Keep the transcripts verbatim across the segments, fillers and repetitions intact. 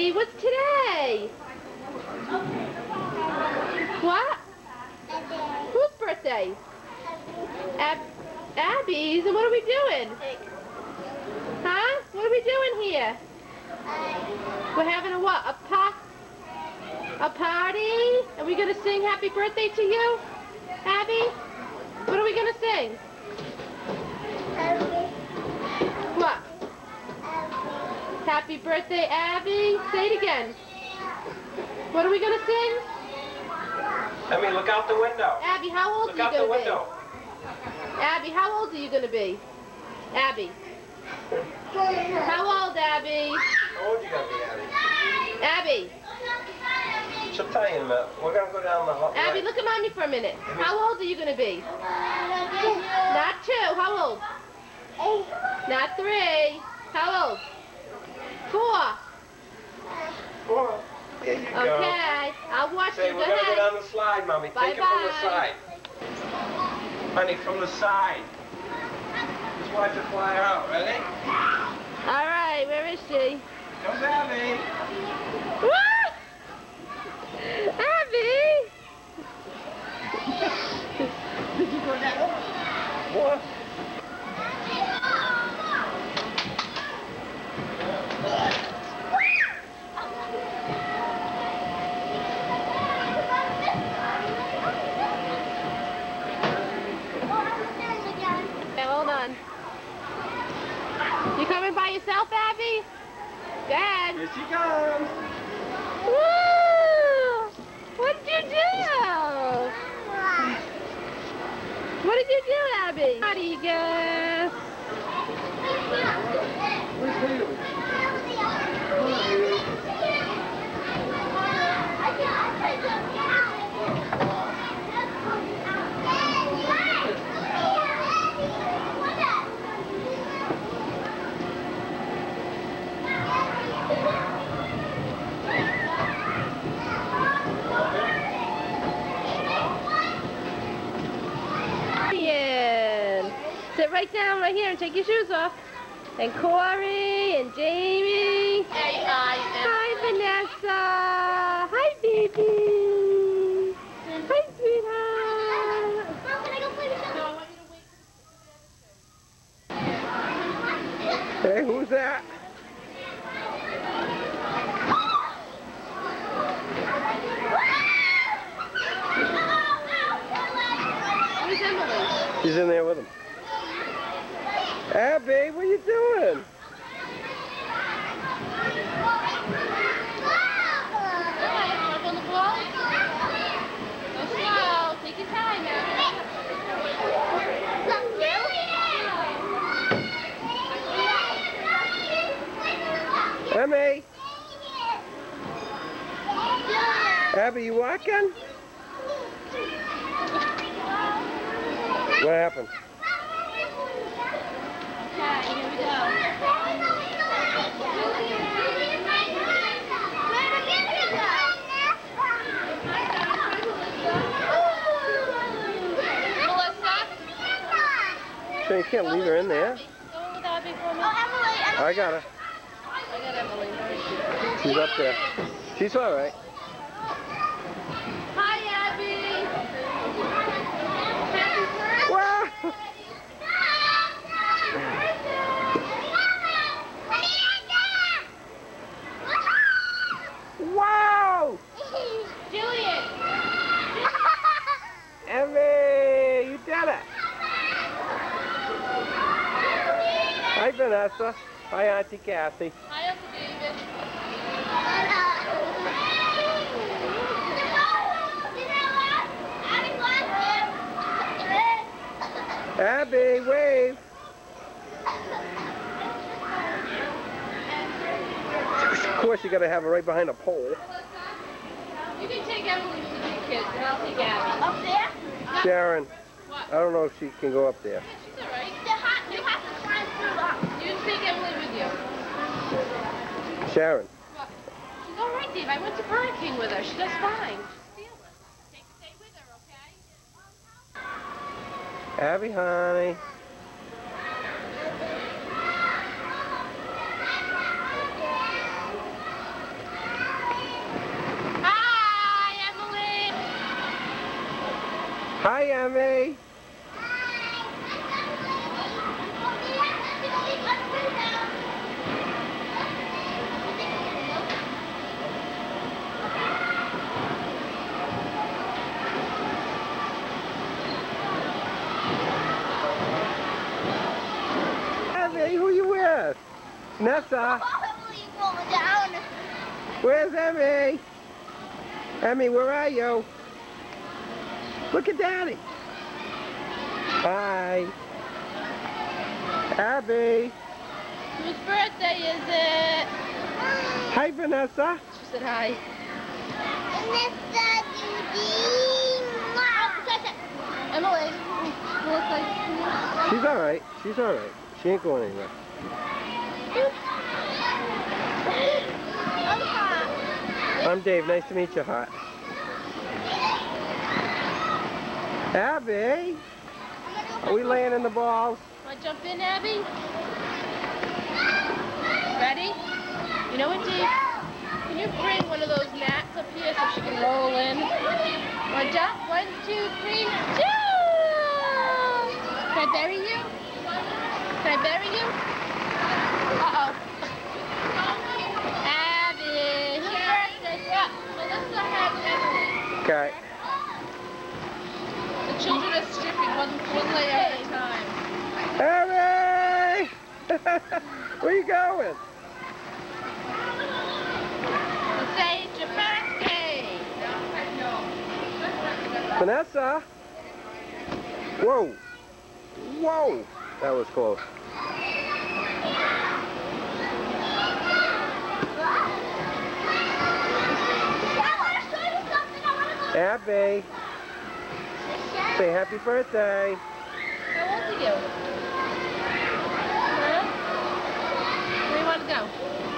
What's today? What? Whose birthday? Ab Abby's. And what are we doing? Huh? What are we doing here? We're having a what? A pop? A party? Are we gonna sing happy birthday to you, Abby? What are we gonna sing? What? Happy birthday, Abby. Say it again. What are we gonna sing? I mean, look out the window. Abby, how old look are you gonna be? Look out the window. Be? Abby, how old are you gonna be? Abby. How old, Abby? How old are you gonna be, Abby? Abby. She'll tell you in a minute. We're gonna go down the hall. Abby, right. look at mommy for a minute. How old are you gonna be? Not two. How old? Not three. How old? Four. Four. There you go. Okay. I'll watch Say, you. Go we're gonna ahead. go down the slide, Mommy. Bye Take bye. it from the side. Honey, from the side. Just watch it fly out. Ready? All right. Where is she? Comes Abby. Woo! Abby! Did you go down? What? Okay, hold on. You coming by yourself, Abby? Dad. Here she comes. Woo! What did you do? What did you do, Abby? How do you guess? Sit right down right here and take your shoes off. And Corey and Jamie. Hey, I am. Hi, Vanessa. Hi, baby. Hi, sweetheart. Mom, can I go play with you? No, I want you to wait. Hey, who's that? Where's Emily? She's in there with him. Abby, what are you doing? On the ball? Go slow. Take your time now. Emmy. Abby, you walking? What happened? Okay, here we go. Melissa? So you can't leave her in there. Go with Abby for me. I got her. I got Emily. She's up there. She's all right. Hi, Abby. Wow! Wow! Julian. Emmy, you did it! Hi, Vanessa. Hi, Auntie Kathy. Hi, Uncle David. Abby, wave. Of course, you got to have her right behind a pole. You can take Emily to the kids, and I'll take Abby. Up there? Sharon, What? I don't know if she can go up there. She's all right. You have, you have to climb through the... You take Emily with you. Sharon. What? She's all right, Dave. I went to Burger King with her. She does fine. She's fearless. Take, stay with her, okay? Abby, honey. Hi, Emmy. Emmy, who you with? Nessa. Where's Emmy? Emmy, where are you? Look at Daddy. Hi. Abby. Whose birthday is it? Hi, Vanessa. She said hi. Emily. Looks like She's all right. She's all right. She ain't going anywhere. I'm Dave. Nice to meet you, Hot. Abby. Are we laying in the balls? Want to jump in, Abby? Ready? You know what, Dave? Can you bring one of those mats up here so she can roll in? Want to jump? One, two, three, jump! Can I bury you? Can I bury you? Uh-oh. Abby. Whose birthday? Yeah. Melissa has Emily. Okay. The children are stripping one, one layer at a time. Abby! Where you going? Say it's your birthday. Vanessa? Whoa. Whoa. That was close. Abby. Say happy birthday. How old are you? Huh? Where do you want to go?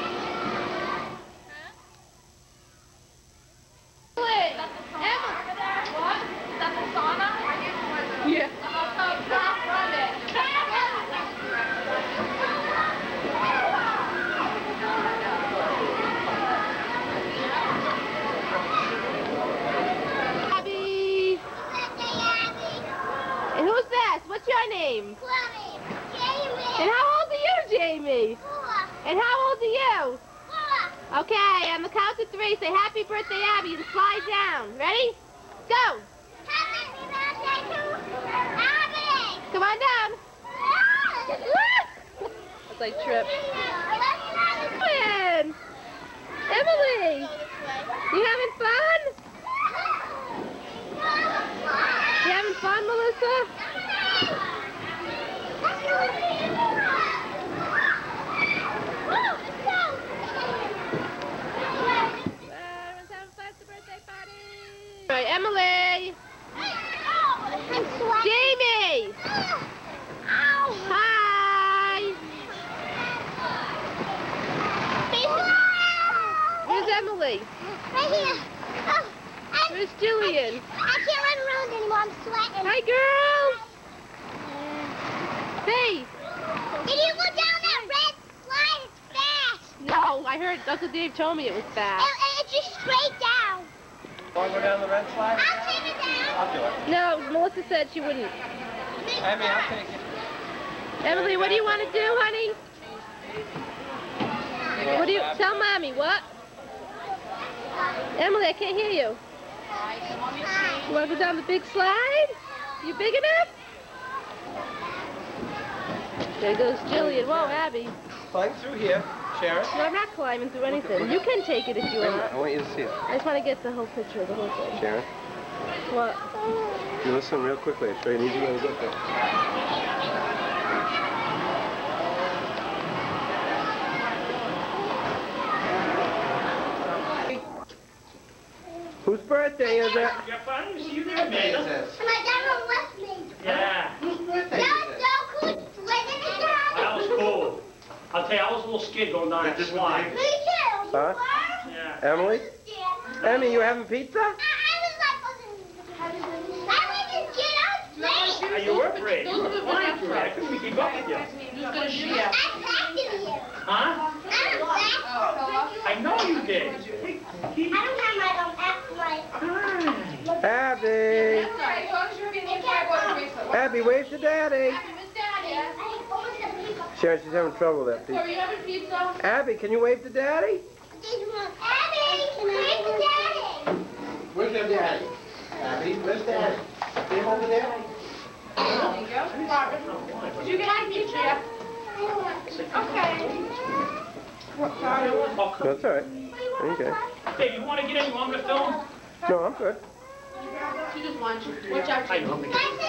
Yeah. Abby. And who's this? What's your name? And how old are you, Jamie? And how old are you? Okay, on the count of three, say happy birthday, Abby, and slide down. Ready? Go. Come on down. That's like trip. Win. Emily, you having fun? You having fun, Melissa? Everyone's having fun at the birthday party. All right, Emily. Jamie! Ow! Hi! Where's Emily? Right here. Oh, I'm, Where's Jillian? I can't run around anymore. I'm sweating. Hi, girls! Hey! Did you go down that red slide? It's fast. No, I heard Uncle Dave told me it was fast. It, it's just straight down. Want to go down the red slide? I'll take it down. I'll do it. No, Melissa said she wouldn't. Emmy, I'll take it. Emily, what do you want to do, honey? What do you... Tell Mommy, what? Emily, I can't hear you. You want to go down the big slide? You big enough? There goes Jillian. Whoa, Abby. Climb through here, Sharon. No, I'm not climbing through anything. You can take it if you Wait a minute, I want. want you to see it. I just want to get the whole picture of the whole thing. Sharon, What? you listen real quickly. I'll show you an easy way to get there. Whose birthday is it? Your fun? You there, man. My dad left me. Yeah, Whose birthday That is was it? so cool. Swimming in the house. that was cool. I'll tell you, I was a little scared going down that slide. Me too. Huh? You were? Yeah. Emily? Yeah. Emmy, you having pizza? I, I was like, I wasn't scared. I was Hey, you were brave. You were flying through that. I couldn't keep up with you. I'm faster than you. Huh? I'm faster. I know you did. I don't have my own app like. Hi. Abby! It's Abby, wave to Daddy. Abby, miss Daddy. Sharon, she's having trouble with that Are pizza. you having pizza? Abby, can you wave to Daddy? Abby, where's the daddy? Where's your Daddy? Abby, where's Daddy? See him over there? There you go. Marvin. Did you get any pizza yet? Okay. That's all right. Okay. Hey, you want to get in? You want me to film? No, I'm good. She just wants you. Watch out, I Jim. know.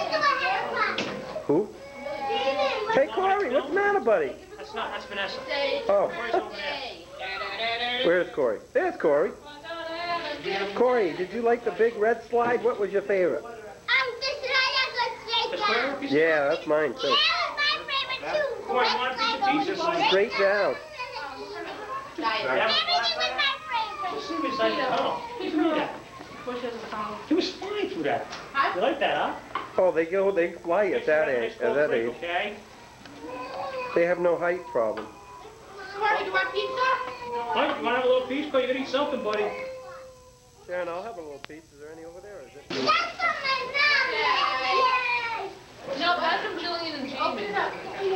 Who? Hey, Corey, what's the matter, buddy? That's not, that's Vanessa. Oh. Corey's over there. Where's Corey? There's Corey. Corey, did you like the big red slide? What was your favorite? Um, this is I The got square straight piece? Yeah, that's mine, too. Yeah, my favorite too. Corey, you want a piece of pizza? Straight down. Yeah. Everything was my favorite. See me like, oh, look at that. He was flying through that. You like that, huh? Oh, they go, they fly at that age, at that age. Okay. They have no height problem. Corey, do you want pizza? Mike, you want to have a little piece? Cause you gotta eat something, buddy. Sharon, I'll have a little piece. Is there any over there? Or is it? That's from my mom. Yay. No, that's from Jillian and Jamie. Open it up.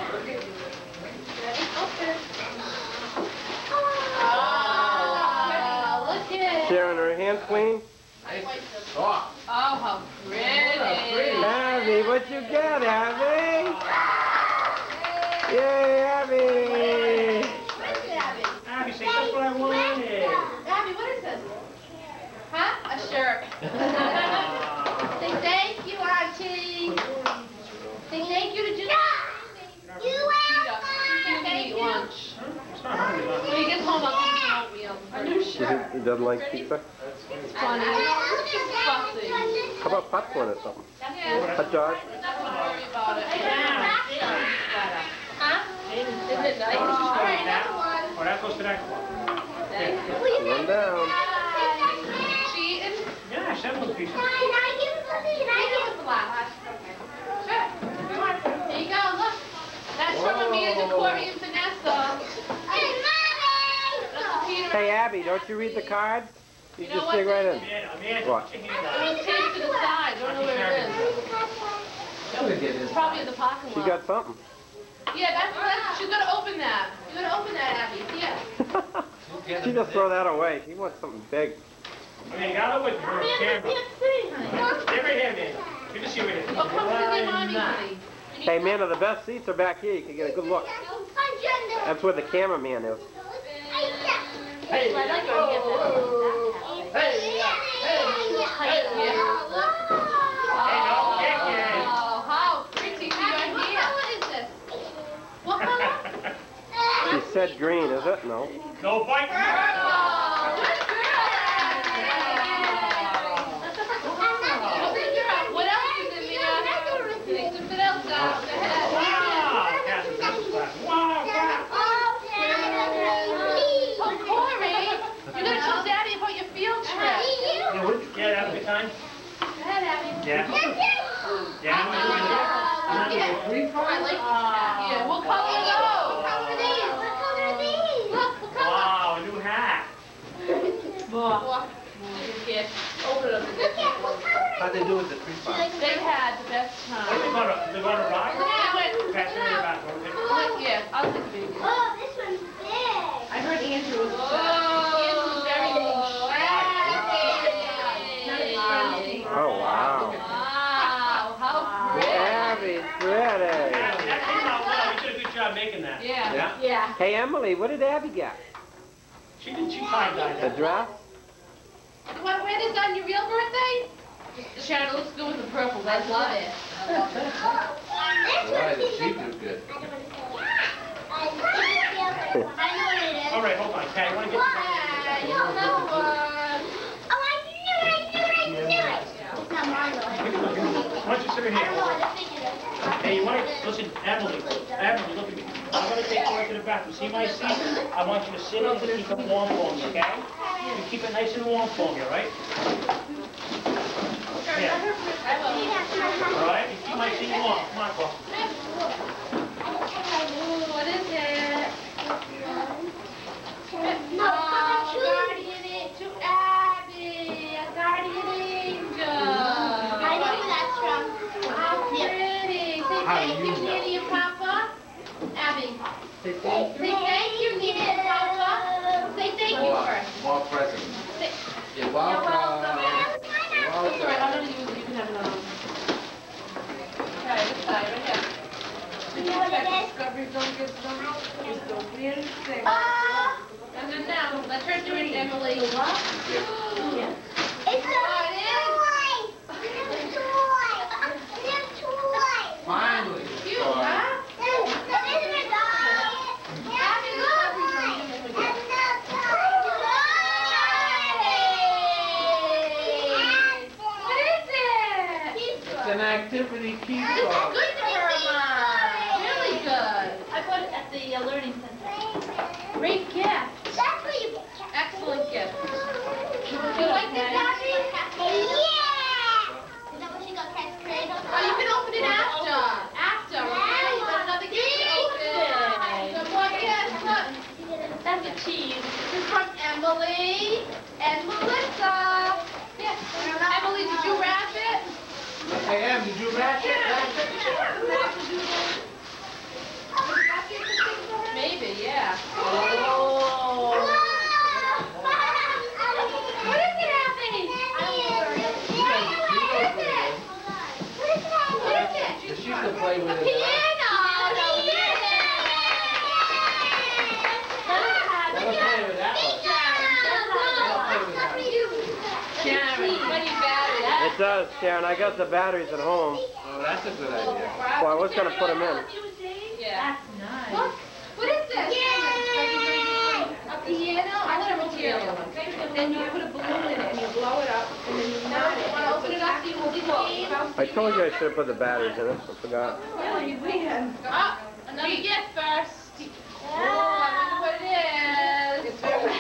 Oh, look at it. Sharon, are her hands clean? Oh, how pretty. Abby, what you got, Abby? Yay, Abby! Abby, say that's what I wanted. Abby, what is this? Huh? A shirt. Say thank you, Auntie. Say thank you to Jillian. You are You can eat lunch. It's not hungry, huh? When he gets home, I'll give him oatmeal. A new shirt. He doesn't like pizza? It's funny. It's fussy. How about popcorn or something? Yeah. Hot dog? Don't worry about it. Huh? Isn't it nice? All right, another one. Oh, that goes to that one. One down. Cheating? Yeah, seven little pieces. Can I give it to me? Can I give it Give us the last. Sure. Here you go, look. That's from Amanda, Corey, and Vanessa. Hey, Mommy! That's Peter. Hey, Abby, don't you read the card? You, You know just what, dig right in. Amanda, Amanda, What? put your hand It out. was taped to the side. I don't know where it is. It's probably in the parking She lot. got something. Yeah, that's, that's, she's gonna open that. You're gonna open that, Abby. Yeah. She just throw that away. She wants something big. I mean, you got it with her Amanda, camera. can't see, honey. Stay right here, Amanda. Good to see you right here. Oh, come with your mommy, honey. Hey, man, the best seats are back here. You can get a good look. That's where the cameraman is. Hey, I like your gift. Hey, Height, yeah. don't kick it. Oh, how pretty you are here. What is this? What color? She said green, is it? No. No bite. Oh, good girl. What else is in there? Take something else out. Go ahead. Wow, Catherine, this is class. Wow, wow. Oh, Corey, you're gonna tell Daddy about your field trip. Yeah, what- yeah, have a good time? Go ahead, Abby. Yeah. Yeah, I'm gonna do it. Oh, look at it. Oh, I like this cat. Yeah, what color are those? Look, what color? Wow, a new hat. Look. Here, open it up again. How'd they do with the tree farm? They had the best What, time. they gonna, they gonna ride? They went, Pass it in the back, okay? look, yeah, I'll take the baby. Oh, this one's big. I heard Andrew was Andrew's very nice. Oh, wow. Wow, how pretty. Abby, pretty. Yeah, that came out well. You did a good job making that. Yeah. Yeah? Yeah. Hey, Emily, what did Abby get? She did, she tie-dyed A that. dress? You want to wear this on your real birthday? Sharon, it looks good with the purple. I love it. Why does she do good? All right, hold on. Kat, you want to get Yeah, you'll know one. Oh, I knew it, I knew it, I knew it. It's not mine though. Why don't you sit right I don't know, here? I figured it. Hey, you want to, listen, Emily, Emily, look at me. I'm going to take you right to the bathroom. See my seat? I want you to sit in and keep it warm for me, okay? You keep it nice and warm for me, all right? Yeah. All right? You keep my seat warm. Come on, Paul. What is it? No, Oh, guardian angel Abby, a guardian angel. I know who that's from. How pretty. Say thank you, Nina and Papa. Say thank you More, first. more presents. Say, You're welcome. You're You're That's all right, I'm welcome. gonna use it. You can have another one. Okay, this side, right here. And then now, let her do it, Emily. It's a toy. It's a toy. It's a toy. Finally. Cute, huh? It's an activity key This is card. good to her, Mom. Really good. I bought it at the uh, Learning Center. Great gift. That's what you get. Excellent gift. Do you like this, Abby? Yeah. Is that what she got, Cat's Cradle? Oh, you can open it after. After, okay? You got another gift to open. Some more gifts. Look. That's a cheese. This is from Emily and Melissa. Yeah. Emily, did you wrap it? Hey, Em, did you wrap it? Wrap it? Maybe, yeah. Oh. What is it, Abby? What is it? She used to play with A it. piano. Let her play with that one. Sharon, what do you battery? It does, Sharon. I got the batteries at home. Oh, that's a good idea. Well, I was going to put them in. Yeah. That's nice. Look, what is this? A piano? I want a material. Then you put a balloon in it and you blow it up and then you knot it. Want to open it up so you will see what I told you I should have put the batteries in it. I forgot. Yeah, you win. Oh, another gift first. Oh, I wonder what it is. It's very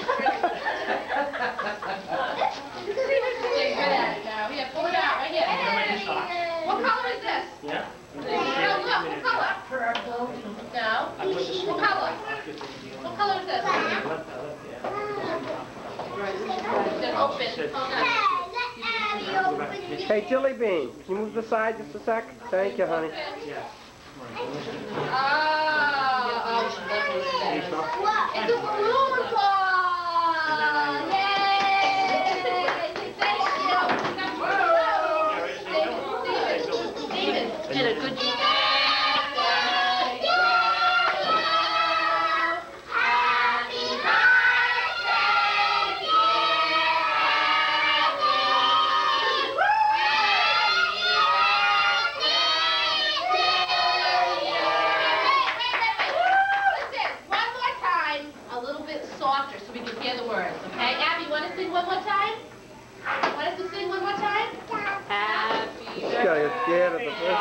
You're good at it now. Here, pull it out right here. What color is this? Yeah? No, look, what color? Purple. No. I put this What color? What color is this? Then open. Hold on. Hey, Jelly Bean, can you move the side just a sec? Thank you, honey. Oh, oh, she loves it. It's a balloon ball! Yay! Thank you. David did a good job. One more time? Want us to sing one more time? Happy This guy is scared of the person.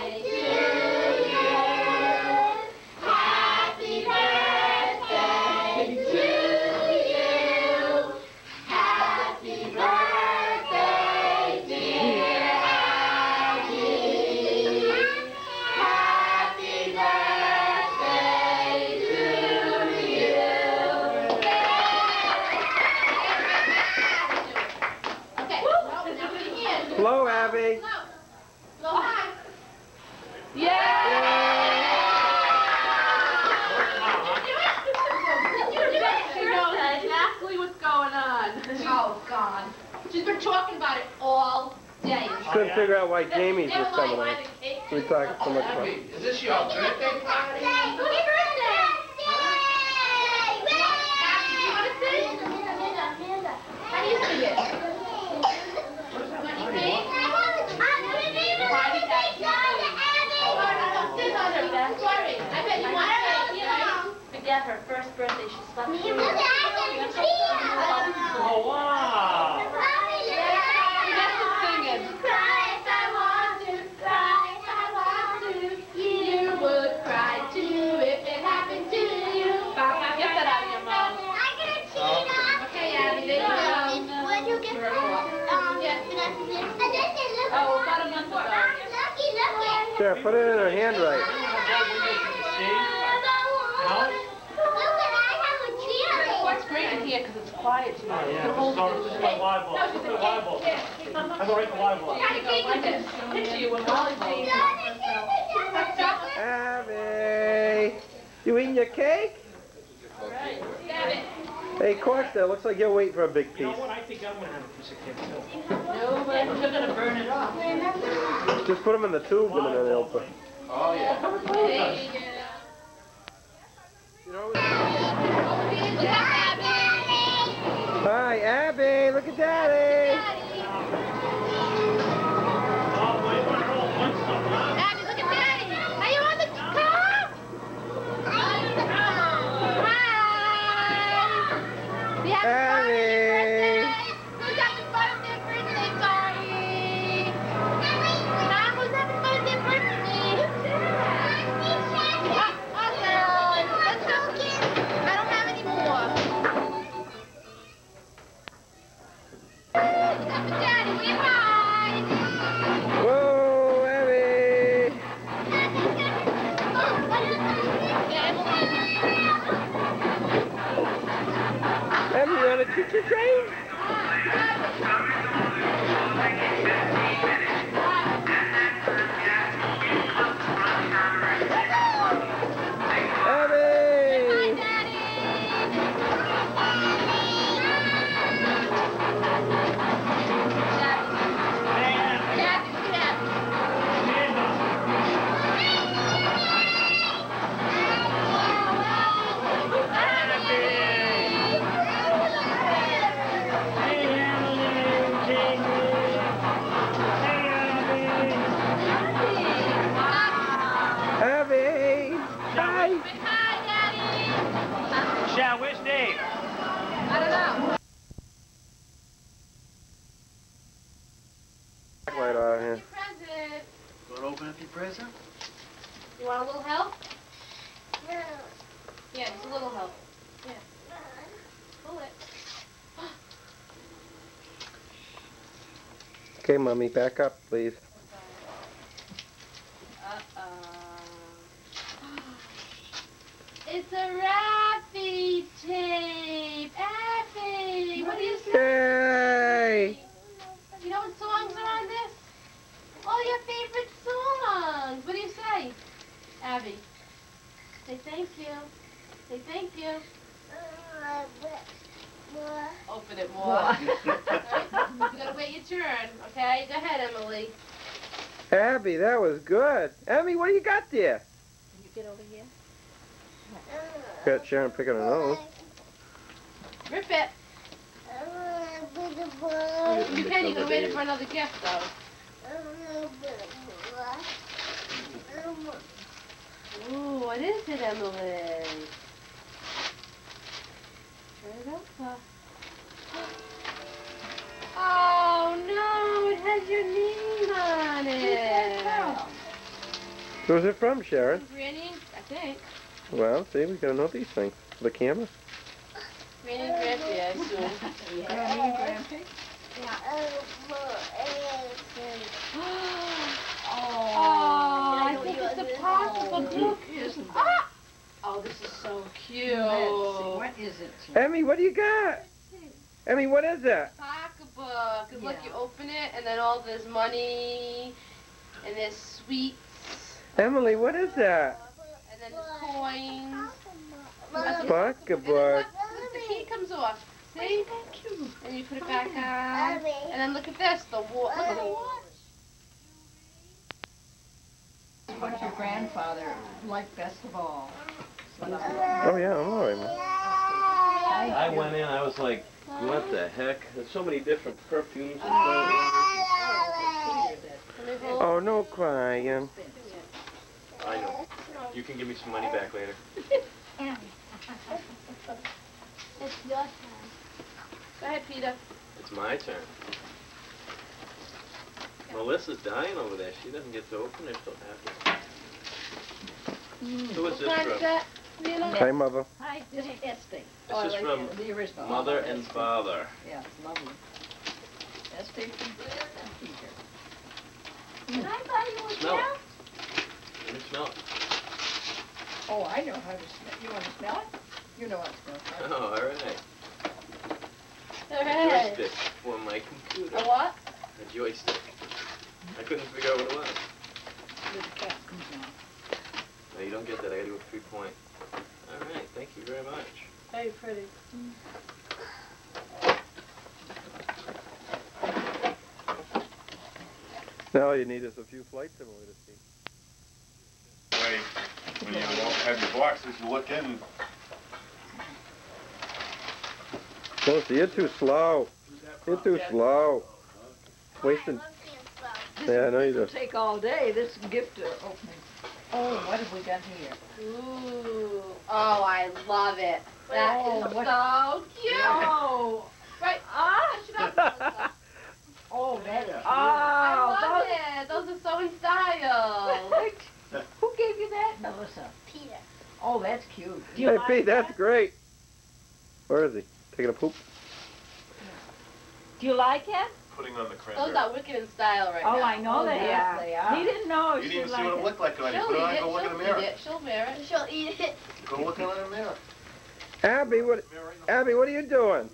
Happy birthday to you. Happy birthday, dear Abby. Happy birthday to you. Hello, Abby. Blow high. Yay! Did you do it? She knows exactly what's going on. Oh, God. She's been talking about it all day. Couldn't figure out why Jamie's was coming on. We talked so much about Abby, is this your birthday party? Happy birthday! You want to sing? How do you sing it? Sorry, I bet you want to forget her first birthday. She slept through it. Oh, wow. Forget the singing. Cry if I want to, cry if I want to. You would cry too if it happened to you. Get that out of your mouth. Okay, Abby, there you go. What did you get from? Um, Yeah. Oh, about a month ago. Lucky, lucky. Sarah, put it in her hand right. Look, I have a chair. It's great in here because it's quiet too. Oh, yeah, it's starting to play volleyball. Let's play volleyball. I go right to volleyball. There you go. Like this. Picture you with volleyball. Abby. You eating your cake? Alright, stab it. Hey, Corsta, looks like you're waiting for a big piece. You know what? I think I'm gonna have a piece of cake too. No, but You're gonna burn it off. Just put them in the tube and then they'll put. Oh, yeah. there you go. You know, Look at Abby. hi, Abby. Look at Daddy. Oh, boy, you want it all at once, though, huh? Abby, look at Daddy. Are you on the car? Hi. You having fun with your birthday? Who's having fun with their birthday party? Huh? Who's having fun with their birthday? Uh, awesome. Let's go. I don't have any more. Daddy, wave hi. Whoa, Abby. Abby, you on a choo-choo train? Abby. Abby. Hi. Shall, where's Dave? I don't know. Right on here. Present. Want to open up your present? You want a little help? Yeah, just a little help. Yeah. Pull it. Okay, Mommy, back up, please. Uh-oh. It's a Raffy tape. Effie, what do you say? Yay! You know what songs are on this? All your favorite songs. What do you say, Abby? Say thank you. Say thank you. Open it more. You gotta wait your turn, okay? Go ahead, Emily. Abby, that was good. Emmy, what do you got there? Can you get over here? Got Sharon picking her nose. Rip it. You can, you gotta wait for another gift, though. Ooh, what is it, Emily? Turn it over. Oh, no, it has your name on it. Who's it from, Sharon? Granny, I think. Well, see, we gotta know these things. The camera. Granny and Grampy, I assume. Granny and Grampy? Oh, I think it's a pocketbook. Ah! Oh, this is so cute. Let's see, what is it? Emmy, what do you got? Emmy, what is it? Pocketbook. And look, Yeah. you open it, and then all there's money, and there's sweets, Emily, what is that? and then there's coins. Pocketbook. Look, the key comes off. See? And you put it back on. And then look at this, the wa- look at the watch. What your grandfather liked best of all? Oh yeah, I'm alright, man. I went in, I was like, what the heck? There's so many different perfumes and things. Oh, no crying. I know. You can give me some money back later. It's your turn. Go ahead, Peter. It's my turn. Melissa's dying over there. She doesn't get to open it till after. Who is this What time is from? that? You know? Hi, Mother. Hi, this is Esty. This is from The original. Mother and Esty. Father. Yeah, it's lovely. Esty from Peter. Can I buy you a Smell gel? it. Let me smell it. Oh, I know how to smell. You want to smell it? You know how to smell it. Oh, all right. All A right. joystick for my computer. A what? A joystick. I couldn't figure out what it was. The cat comes out. No, you don't get that. I gotta go three point. much. Very pretty. Now all you need is a few flight simulators. Way, when you have your boxes, you look in. Close, you're too slow. You're too slow. Wasting. Yeah, I know you do. This will take all day, this gift opening. Oh, what have we got here? Ooh. Oh, I love it. That Oh, is what- so cute. Oh, Right. Ah. Push it up, Melissa. oh, that, I oh, love those- it. Those are so in style. Who gave you that, Melissa? Peter. Oh, that's cute. Do you Hey, like Pete, that's that? great. Where is he? Taking a poop? Do you like it? Putting on the Those cranberry. are wicked in style right Oh, now. I know they yeah. are. They are. He didn't know You she didn't even see liked what it it. looked like on you. She'll Put it on eat and it. go look in the She'll mirror. eat it. She'll wear it. She'll eat it. Go look in the mirror. Abby, what? Abby, what are you doing?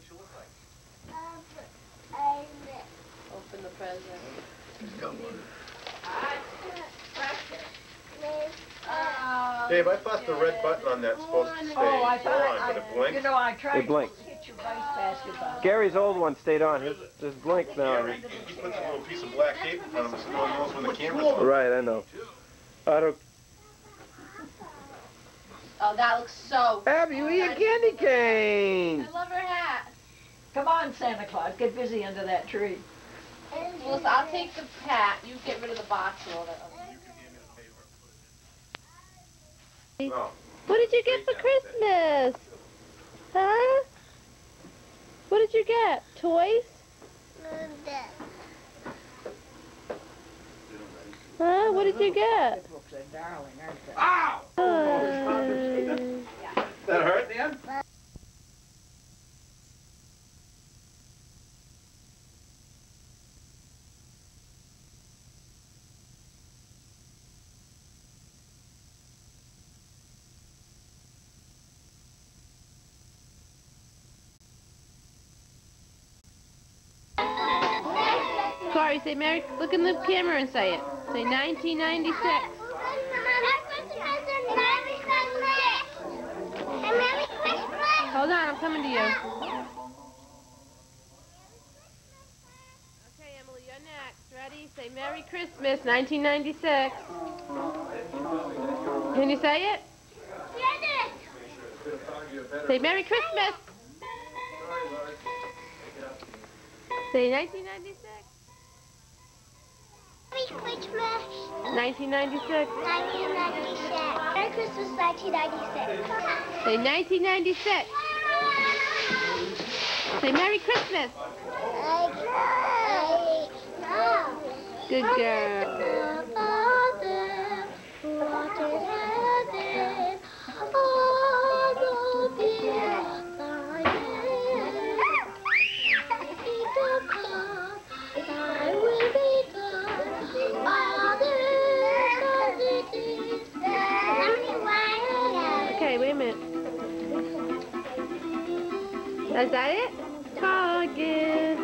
Open the present. Dave, I thought the red button on that's supposed to stay Oh, I on, thought, but it I, blinks. you know, I tried It blinks. to hit your vice basketball. Gary's old one stayed on. His, his blinks now. Gary, he puts a little piece of black tape in front of him so no one knows when the camera's on. Right, I know. I don't. Oh, that looks so. Abby, you eat a candy cane. I love her hat. Come on, Santa Claus, get busy under that tree. Melissa, I'll take the hat. You get rid of the box and all that. No. What did you get for Christmas? Huh? What did you get? Toys? Huh? What did you get? These books are darling, aren't they? Ow! Uh, That hurt, Dan? Corey, say Merry. Look in the camera and say it. Say nineteen ninety-six. Hold on, I'm coming to you. Okay, Emily, you're next. Ready? Say Merry Christmas, nineteen ninety-six. Can you say it? Say Merry Christmas. Say nineteen ninety-six. Merry Christmas. nineteen ninety-six. nineteen ninety-six. Merry Christmas, nineteen ninety-six. Say nineteen ninety-six. Say Merry Christmas. Good girl. Okay, wait a minute. Is that it? Target.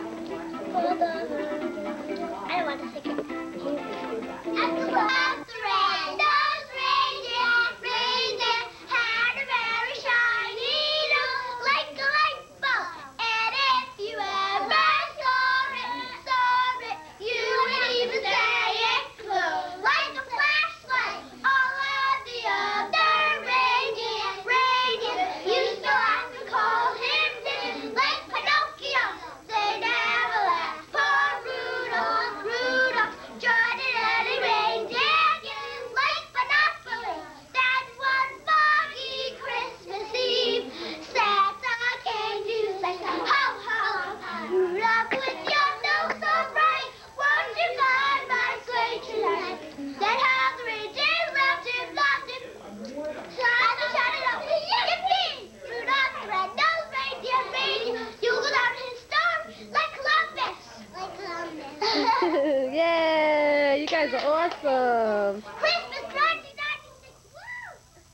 I don't want to sing it. Across the red nose reindeer, reindeer had a very shiny nose, like a light bulb. And if you ever saw it, saw it, you would even say it glowed like a flashlight. All of the other reindeer, reindeer used to have to call him dim, like Pinocchio. They never left poor Rudolph, Rudolph, Jordan and a reindeer game, like Monopoly. Then one foggy Christmas Eve, Santa came to say, ho, ho, Rudolph, with your nose so bright, won't you guide my sleigh tonight? Then how the reindeer loved him, loved him. Santa shouted out, yippee! Rudolph the red-nosed reindeer, reindeer, you go down in stone like Columbus. Like Columbus. Yeah, you guys are awesome. Christmas nineteen ninety-six, woo!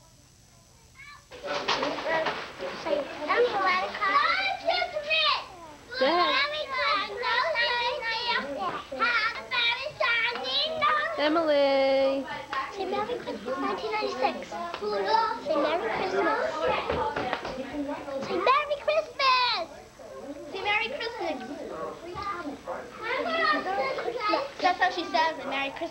Say, I'm going to call Go ahead. Emily. Say Merry Christmas nineteen ninety-six. Say Merry Christmas.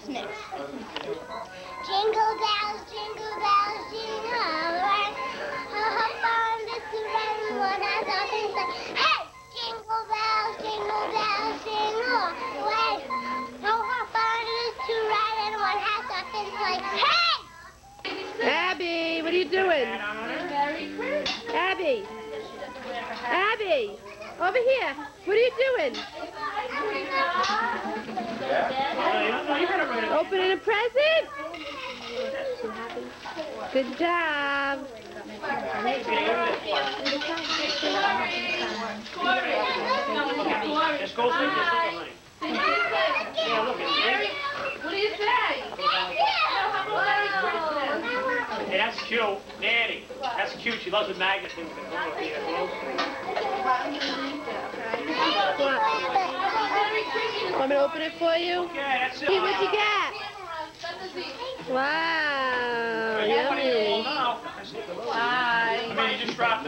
Christmas. Jingle bells, jingle bells, jingle all the way. How fun it is to ride in one horse open sleigh. Hey! Jingle bells, jingle bells, jingle all the way. Oh, how fun it is to ride in one horse open sleigh. Hey! Abby, what are you doing? Abby. Abby, over here. What are you doing? Opening a present? Good job. Just go sit there, honey. Yeah, look at me. What do you say? Hey, that's cute. Nanny. That's cute. She loves the magnets. Want me to open it for you? Okay, that's it. See what you got. Wow, yummy. I mean, you just dropped it.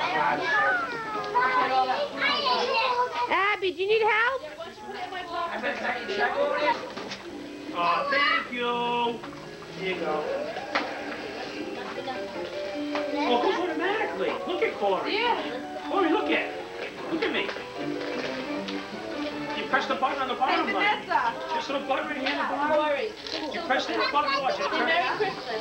Abby, do you need help? Oh, thank you. Here you go. Oh, it goes automatically. Look at Corey. Yeah. Corey, look at. Look at me. You press the button on the bottom line. Just little button right here on the bottom. You press the button, watch it. Merry Christmas.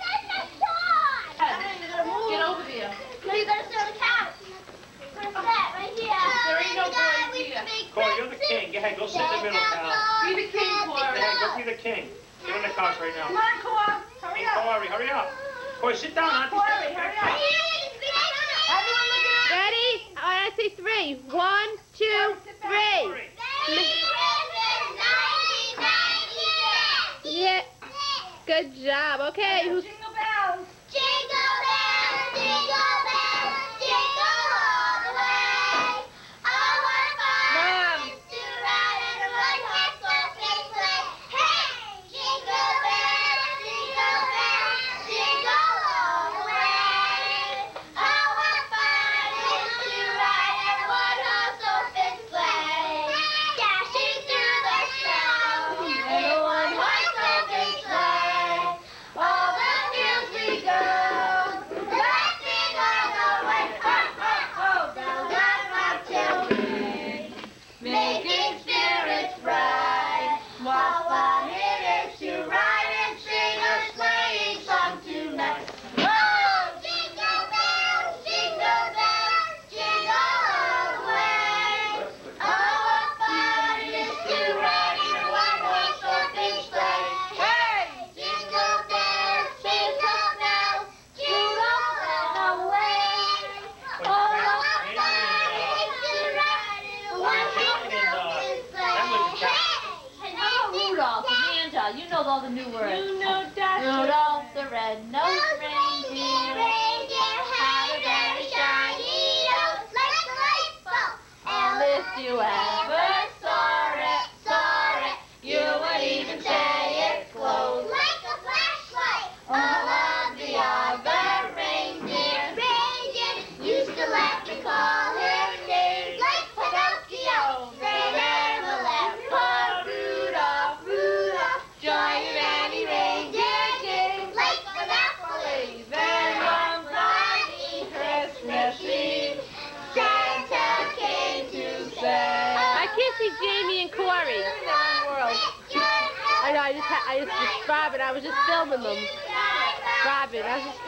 Get over there. No, you gotta sit on the couch. Where's that? Right here. There ain't no boys here. Corey, you're the king. Go ahead, go sit in the middle, pal. Be the king, Go Corey. ahead, go be the king. Get on the couch right now. Come on, Cora. Hurry up. Corey, hurry up. Corey, sit down, Auntie. Corey, hurry up. Everyone look at us. Ready? I say three. One, two, three. Yeah. Good job. Okay. Who's Jingle bells. Jingle bells, jingle bells, jingle all the way. Oh, what fun it is to ride in a one-horse open sleigh. Hey! Jingle bells, jingle bells, jingle all the way. Oh, what fun it is to ride in a one-horse open sleigh. Dashing through the snow in a one-horse open sleigh. All the fields we go, laughing all the way. Ho, ho, ho, bells on bobtail ring, making spirits bright. What fun it is to ride and sing a sleighing song tonight. Oh, jingle bells, jingle bells, jingle all the way. Oh, what fun it is to ride in a one-horse open sleigh. Hey! Jingle bells, jingle bells, jingle all the way. Oh, what fun it is to ride in a one-horse open sleigh. Hey! Oh, Rudolph, Amanda, you know all the new words. You know Dasher. Rudolph the red-nosed Reindeer, reindeer. reindeer, had a very shiny nose like a light bulb. And if you ever saw it, saw it, you would even say it glows. Like a flashlight. All of the other reindeer Reindeer used to laugh and call him names like Pinocchio, Fred and the Left. Poor Rudolph, Rudolph, join your many reindeer games. like Monopoly. Then one bright Christmas Eve, Santa came to say, I can't see Jamie and Corey. I know. I just, ha I just, just Robin. I was just filming them. Robin, I was just,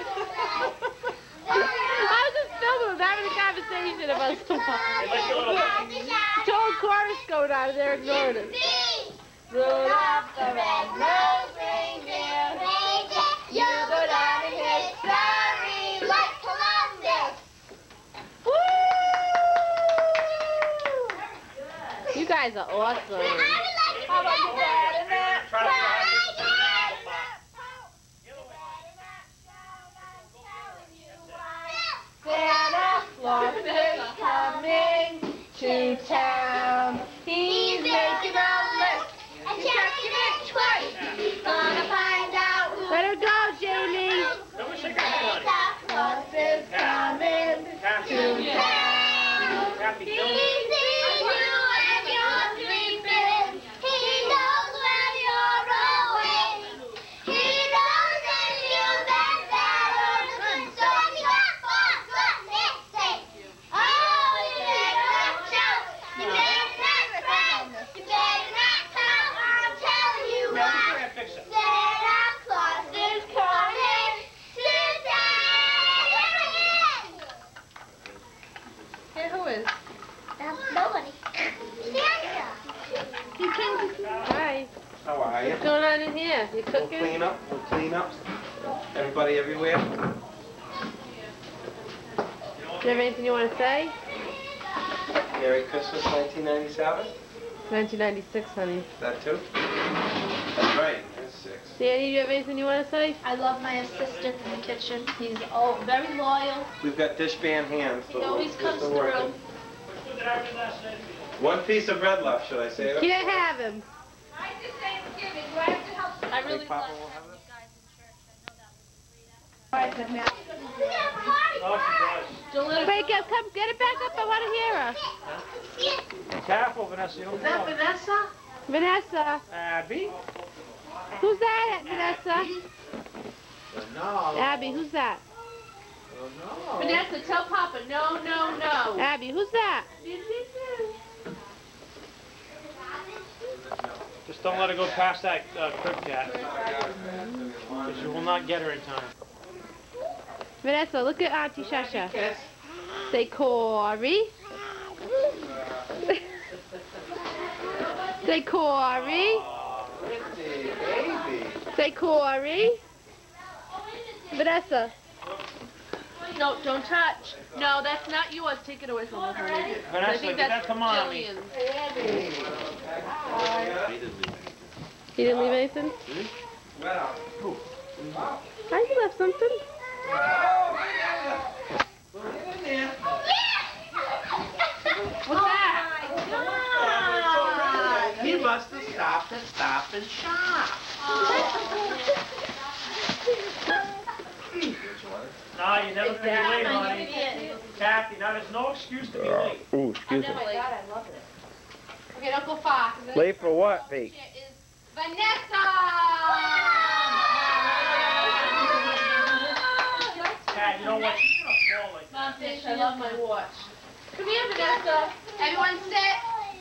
I was just filming them, having a conversation about something. Told chorus going on, and they're ignoring it. Rudolph the red-nosed reindeer, You go down in history like Columbus. Woo! You guys are awesome. How about your dad and that? Santa Claus is coming to town. He's making a list. And checking it twice. He's gonna find out who Let her go, Jamie. Don't shake your head, honey. Santa Claus is coming Kathy. to town. Kathy, He kill me. sees you when you're sleeping. He knows when you're How are you? What's going on in here? You We'll cooking? clean up. We'll clean up. Everybody everywhere? Do you have anything you want to say? Merry Christmas nineteen ninety-seven? nineteen ninety-six, honey. That too? That's right. That's six. Danny, do you have anything you want to say? I love my assistant in the kitchen. He's oh, very loyal. We've got dishpan hands. He always comes through. One piece of bread left, should I say it? Can't have him. I just Thanksgiving. Do I have to help? I really Think Papa love will have having this? you guys in church. I know that was Wake up, come, get it back up. I want to hear her. Careful, Vanessa, you don't Is that fall. Vanessa? Vanessa. Abby? Who's that, Vanessa? No. Abby, who's that? No. Vanessa, tell Papa, no, no, no. Abby, who's that? Just don't let her go past that uh, crib cat. Because you will not get her in time. Vanessa, look at Auntie Shasha. Say Corey. Say Corey. Say Corey. Vanessa. No, don't touch. No, that's not yours. Take it away from her, honey. I Vanessa, think get that's that to mommy. Jillian's. He didn't leave anything? I he left something. What's that? He must have stopped at Stop and Shop. No, you're never going to be late, honey. Kathy, now there's no excuse to be late. Ooh, excuse me. I love it. Okay, don't go far. Late for what, Pete? Is Vanessa! Kat, you know what? She's going to fall like Mom, that. fish, I love my watch. Come here, Vanessa. Everyone sit.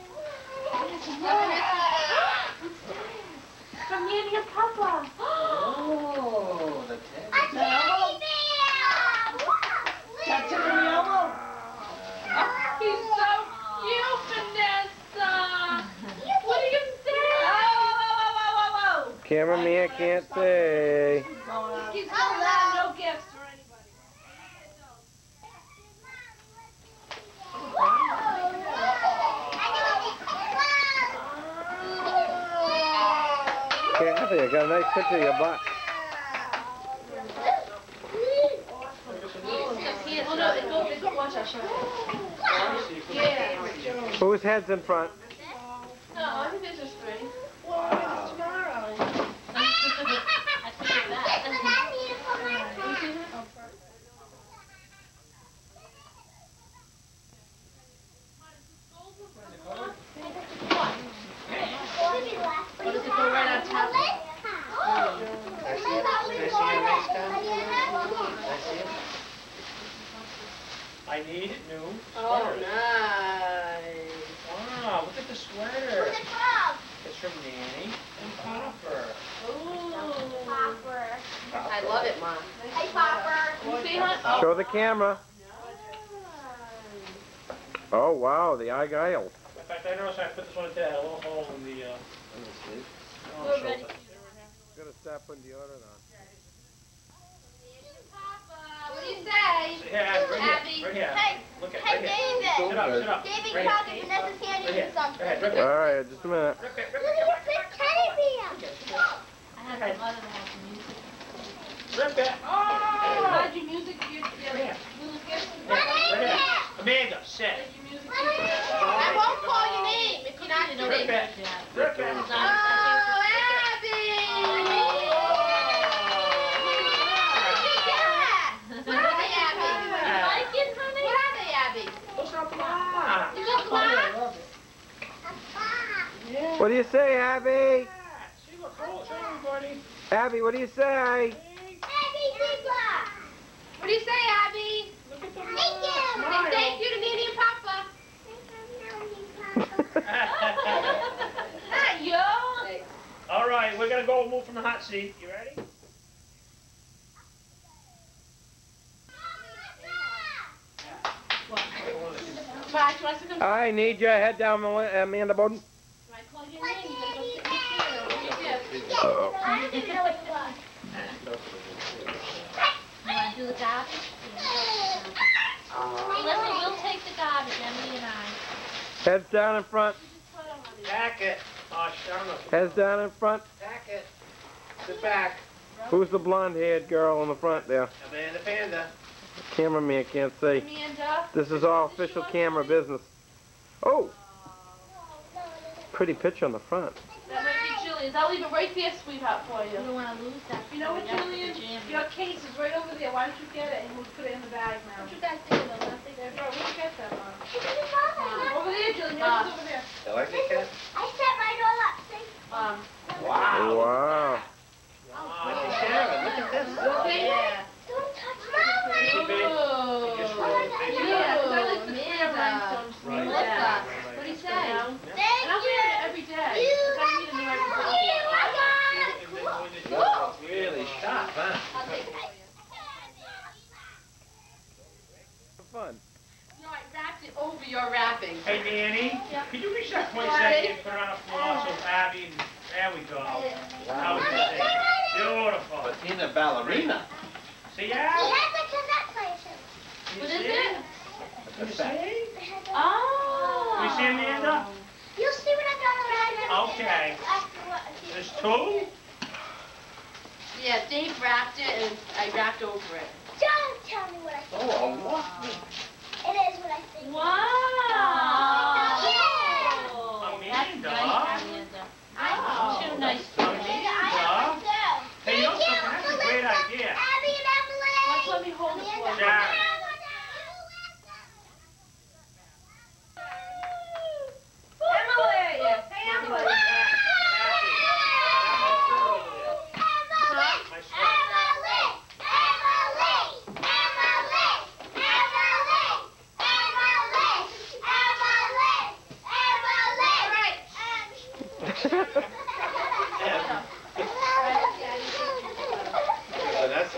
Come here, your papa. Oh, the A teddy bear! That's in the yellow. He's so cute, Vanessa. What do you say? Whoa, whoa, whoa, whoa, Cameraman can't say. whoa. He's so loud, no gifts for anybody. Kathy, I got a nice picture of your butt. Oh, no, it goes, it goes, watch, I'll show you. Yeah. Whose head's in front? No, I think there's just three. Wow. Tomorrow. I figured that. Or does it go right on top? I need new Oh, sweaters. nice. Wow, look at the sweater. Who's it from? It's from Nanny and Popper. Ooh. Popper. I love it, Mom. Hey, Popper. Can you see, hon? Oh. Show the camera. Oh, wow, the Argyle. In fact, I noticed I put this one in there, had a little hole in the, uh, oh, We're shoulder. ready. Gotta stop putting deodorant on. Papa, what do you say? Here, Abby, right Abby. here, right here. Hey, Look at, hey, right here. David. Sit up, sit up. David, Right come out, here. get Vanessa's handing Right you here. something. Go ahead, rip All it. right, just a minute. Rip it, rip Look it. at this teddy bear. I had a mother that had some music. Rip it. Oh! How'd your music, your, your Here. little gift? Right here. Amanda, sit. I won't call your name if you're not Rip doing it. Rip it. Oh, Abby! What are they, Abby? You like it, honey? What are they, Abby? Those are blonde. You got glass? What do you say, Abby? See what cool, show everybody. Abby, what do you say? What do you say, Abby? Look at the Thank you. Say thank you to Nanny and Papa. Not you. All right, we're gonna go move from the hot seat. You ready? Bye. You want to come? I need your head down, Amanda Bowden. I call your name. You gotta go sit in the chair. Uh-oh. I don't even know what it was. You want to do the garbage? Listen, we'll take the garbage, Emily and I. Heads down in front. Pack it. Oh, Sharon. Heads down in front. Pack it. Sit back. Who's the blonde-haired girl in the front there? Amanda Panda. Cameraman can't see. Amanda. This is all official camera business. Oh! Pretty picture on the front. That might be Julian's. I'll leave it right there, sweetheart, for you. You don't want to lose that. You know what, Julian? Your case is right over there. Why don't you get it and we'll put it in the bag now? What you guys think about nothing? There, bro, where'd you get that, Mom? I Over there, Julian. Yours is over there. You like it, Kat? set mine all up. See? Mom. Wow. Wow. Oh, Sharon, look at this. Okay? Yeah. Don't touch mine. Easy, baby. You just roll it, baby. Yeah, 'cause I like the clear rhinestones. Right. Like that. What do you say? And Thank I'll wear it you. every day. You Because I need a new every day. Oh, it's really sharp, huh? Fun. No, I wrapped it over your wrapping. Hey, Nanny, Yeah. could you reach that poinsettia and put it on the floor so Abby and... There we go. That was it. Beautiful. But in a ballerina. See He that? has a cassette player too. You What see? is it? You see? Oh. You see, Amanda? You'll see when I'm done around. Okay. After what? There's two? Yeah, Dave wrapped it and I wrapped over it. Don't tell me what I think. Oh, a what? It is what I think. Wow. Yeah. Amanda? Amanda. Wow. Too nice. Amanda? Hey, you know something? That's a great idea. Abby and Emily. Let's let me hold it for you. Jack. Emily! Hey, Emily! Vanessa.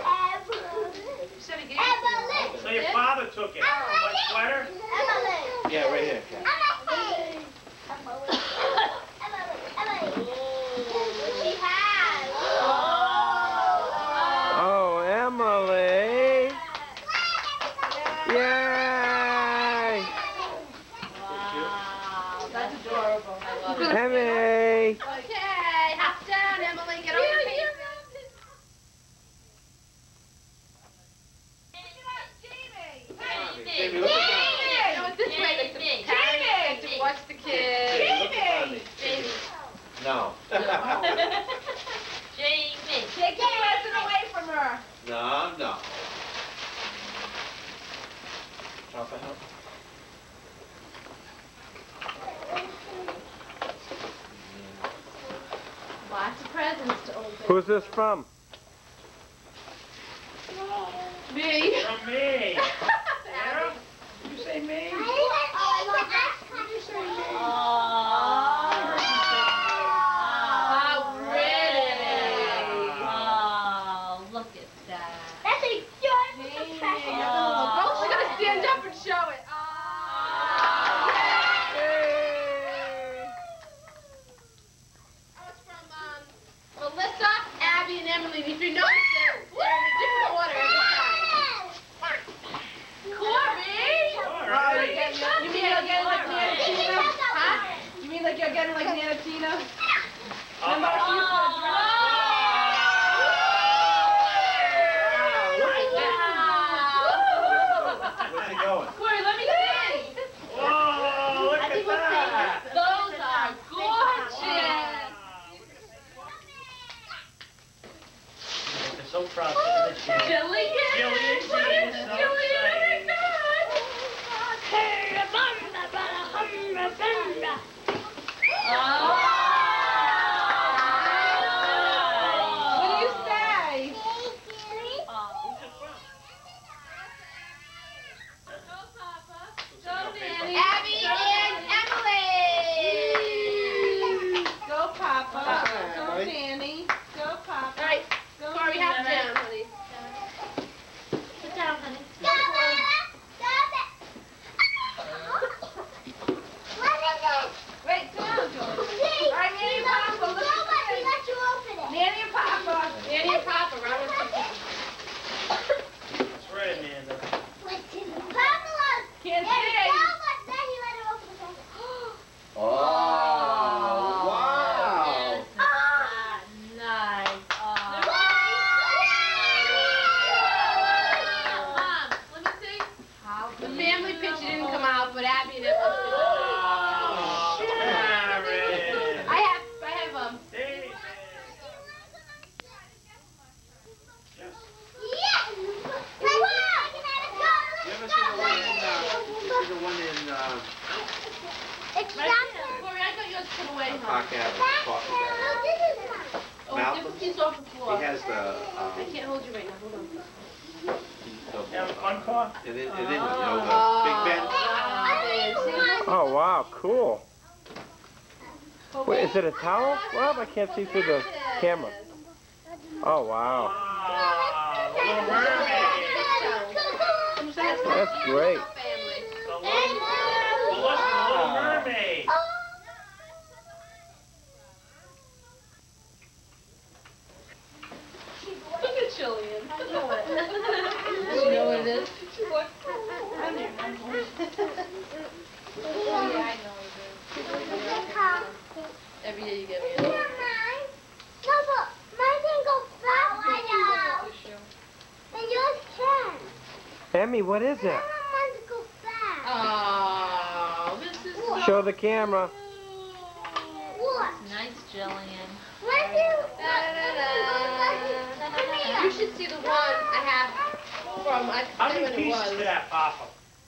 So your father took it. My sweater? Yeah, right here, Kat. Oh, Emily. Yay! Wow, that's adorable. I love it. Emily. Okay, hop down, Emily. Get over here. Jamie, look at that. You know, this way, like the Jamie. parents get to watch the kids. Jamie, look at me. Jamie. No. Jamie. Take your present away from her. No, no. Drop it out. Lots of presents to open. Who's this from? Me. From me. Yeah? You say me? How pretty. Oh, look at that. That's a good Hey, professional. Girls are gonna stand up and show it. Oh. That was from um, Melissa, Abby, and Emily. And if you notice, they're, they're in a different order every time. Corey! All right. You mean you're getting like Nana Tina? Huh? You mean like you're getting like Nana Tina? Remember she used to dress? Where's it going? Corey, let me see. Whoa, look I at think we'll that. take those are gorgeous. They're so proud of this year. Jillian! Jillian, she is so Jillian, excited. oh my God! Let's see. Oh, wow. Nice. Mom, let me see. The family picture didn't come out, but Abby and Emma. I have, I have um. You ever see the one in, uh, you see the one in, uh, Corey, I got yours put away, huh? Park Avenue, Coffee Oh, Malcolm? different piece off the floor. He has the, I um, can't hold you right now. Hold on. You have a fun car? it is, it is, you know, the Big Ben. Oh, wow, cool. Wait, is it a towel? Well, I can't see through the camera. Oh, wow. Ah, the Little Mermaid. That's great. Melissa, the Little Mermaid. Look at Jillian. I know it. You know what it is? She's like, I don't even remember. Oh, yeah, I know it is. Every year you get me a little. Emmy, what is it? Oh, this is so Show the camera. nice, Jillian. You should see the one I have from, I How forget many when it pieces was. did that, Papa?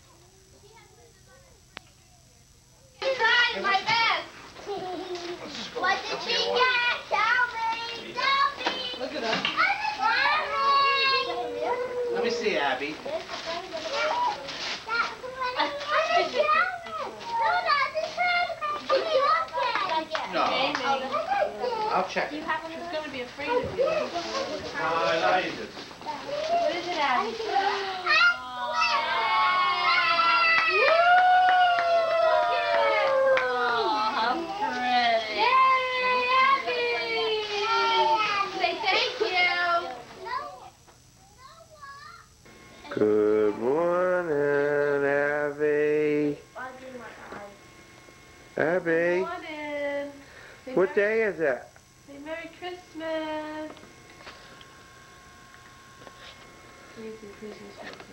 Try my best. What did she get? Tell me. Tell me. Look at that. Let me see, Abby. No. I'll check it. She's gonna be afraid of you. No, I know you did. What is it, Abby? Good morning, Abby. Abby, Morning. Say what Merry- day is it? Say Merry Christmas. Crazy Christmas.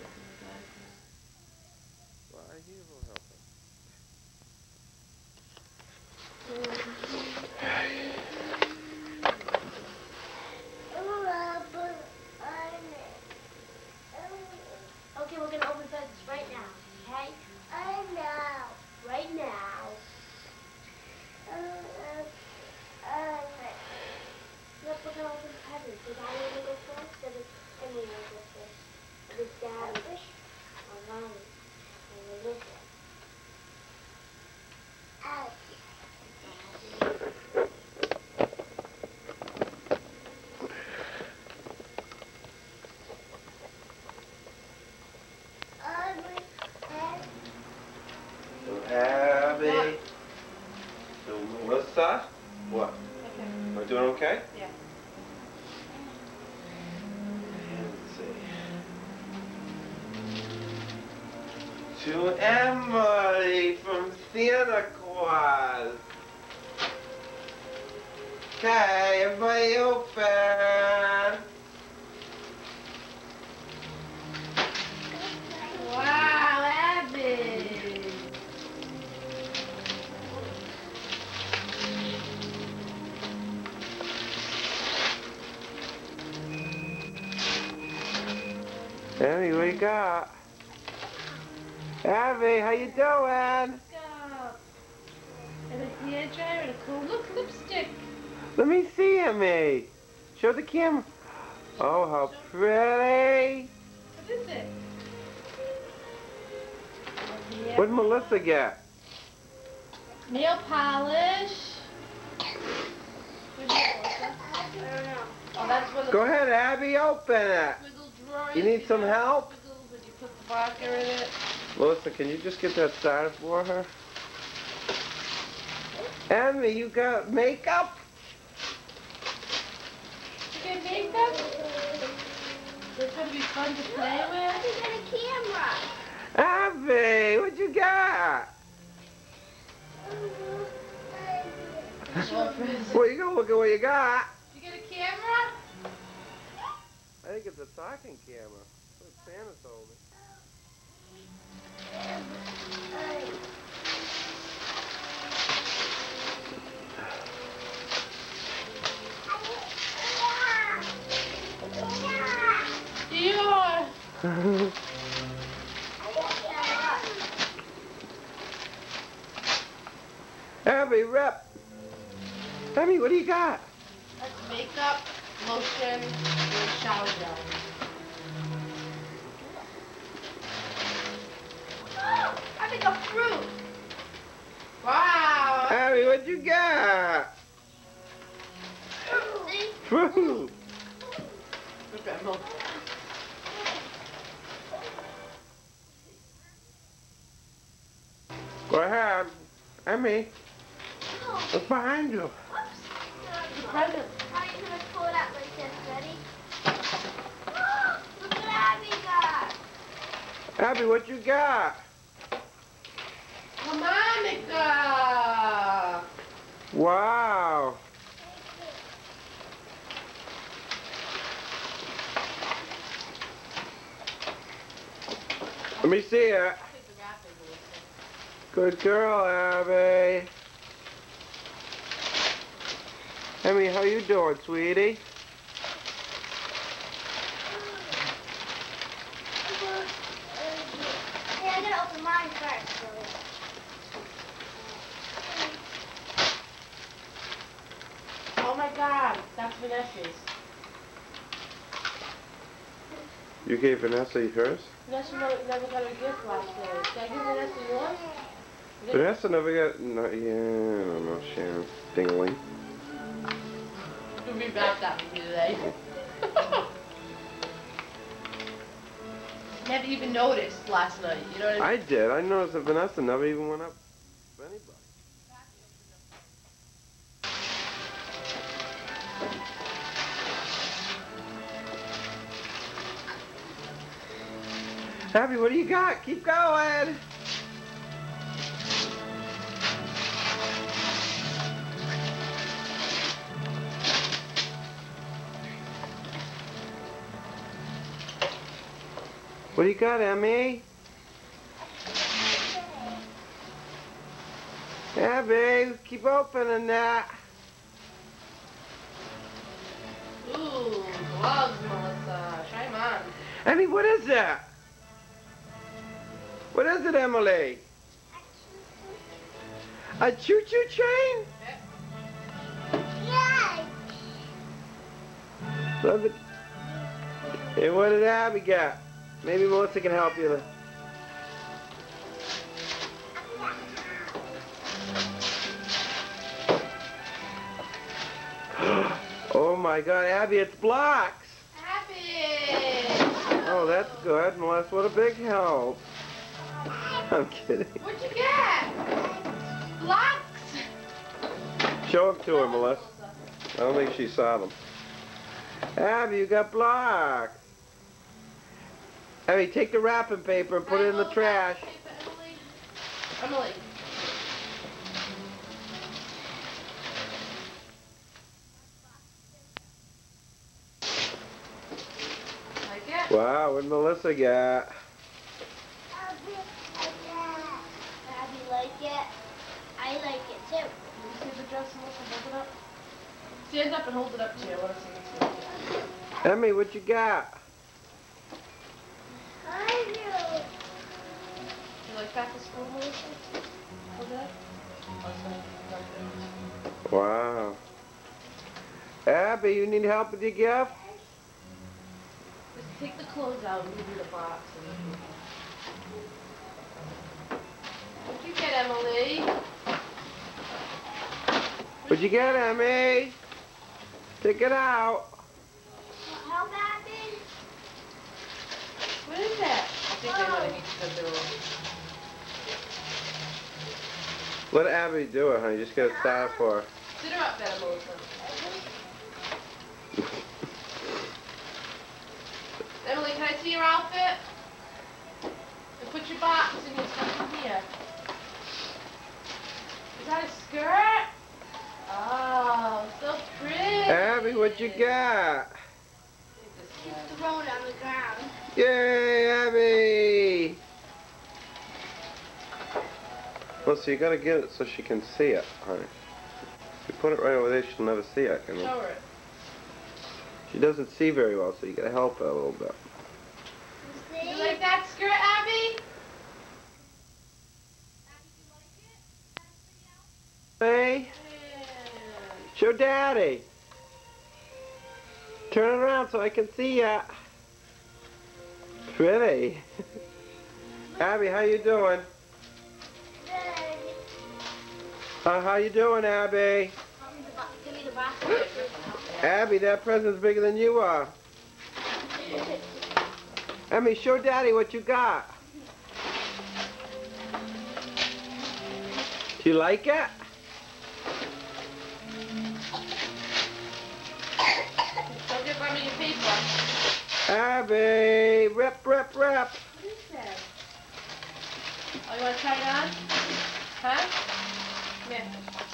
Okay, we're gonna open presents right now, okay? I know. Right now. Look, we're gonna open presents. Does I want to go first? Or does Emily want to go first? Or does Dad? Or Mommy? Or Melissa? Abby. So Melissa? What? Okay. Am I doing okay? Yeah. Let's see. To Emily from Santa Claus. Okay, everybody open. Wow, Abby. Abby, what you got? Abby, how you doing? And a hair dryer and a cool look lipstick. Let me see, Emmy. Show the camera. Oh, how pretty. What is it? Yeah. What did Melissa get? Nail polish. Where'd you go, Melissa? I don't know. Oh, that's where the Go ahead, Abby, open it. squiggle drawer is. You need some help? Squiggles, did you put the vodka in it? Melissa, can you just get that started for her? Emmy, you got makeup? You get makeup? It's gonna be fun to play with. You got a camera. Abbey, what you got? Well, you gonna look at what you got. You get a camera? I think it's a talking camera. That's what Santa told me. Dior. Abby, rep. Abby, what do you got? That's makeup, lotion, and shower gel. I think a fruit. Wow. Abby, what you got? Fruit. Go ahead. Emmy, what's behind you? The present. How are you going to pull it out like this? Ready? Look what Abby got. Abby, what you got? Harmonica. Wow. Let me see it. Good girl, Abby. Emmy, how you doing, sweetie? Hey, I gotta open mine first. Oh my God, that's Vanessa's. You gave Vanessa hers? Vanessa never, never got a gift last night. Did I give Vanessa yours? Vanessa never got, no, yeah, I don't know, Sharon. Dingling. You'll be back at me today. Never even noticed last night, you know what I mean? I did. I noticed that Vanessa never even went up with anybody. Abby, what do you got? Keep going. What do you got, Emmy? Abby, keep opening that. Ooh, gloves, Melissa. Try them on. Emmy, what is that? What is it, Emily? A choo-choo train? Yay! Love it. Hey, what did Abby get? Maybe Melissa can help you. Oh my God, Abby, it's blocks. Abby! Oh, that's good, Melissa. What a big help. I'm kidding. What'd you get? Blocks? Show them to her, Melissa. I don't think she saw them. Abby, you got blocks. Abby, take the wrapping paper and put it in the trash. Emily. Emily. Like it? Wow, what did Melissa got? Abby like it. I like it too. Can you see the dress, Melissa? Hold it up. Stand up and hold it up to you. I want to see it. Emmy, what you got? I do. You like back to school, Melissa? Hold it up. Wow. Abby, you need help with your gift? Just take the clothes out and give me the box. What'd you get, Emily? What'd you get, Emmy? Take it out. How bad is? What is that? I think they want to eat the door. Let Abby do it, honey. Just get it started for her. Sit her up there, Melissa. Emily, can I see your outfit? And put your box and your stuff in here. Is that a skirt? Oh, so pretty. Abby, what you got? It's thrown on the ground. Yay, Abby! Well, so you gotta get it so she can see it, honey. If you put it right over there, she'll never see it, you know? Show her. She doesn't see very well, so you gotta help her a little bit. You like that skirt, Abby? Hey, show Daddy. Turn it around so I can see ya. Pretty. Abby, how you doing? Uh, how you doing, Abby? Give me the basket. Abby, that present's bigger than you are. Emmy, show Daddy what you got. Do you like it? Don't get by me your paper. Abby, rip, rip, rip. What is that? Oh, you want to try it on? Huh? Come here.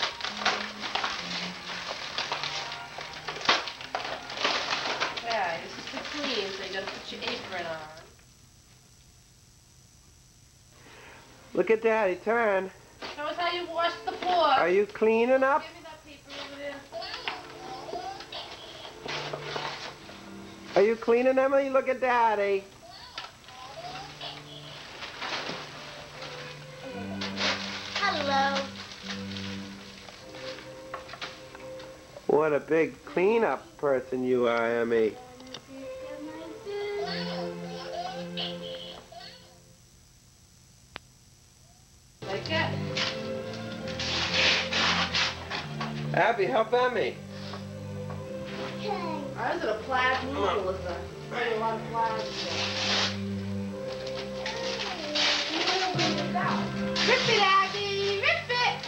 Yeah, this is too clean, so you gotta put your apron on. Look at Daddy, turn. Show us how you wash the floor. Are you cleaning up? Give me that paper over there. Are you cleaning, Emily? Look at Daddy. Hello. What a big cleanup person you are, Emmy. Like it? Abby, help Emmy. Or is it a plaid noodle? Is there quite a lot of plaid in there? Rip it, Abby! Rip it!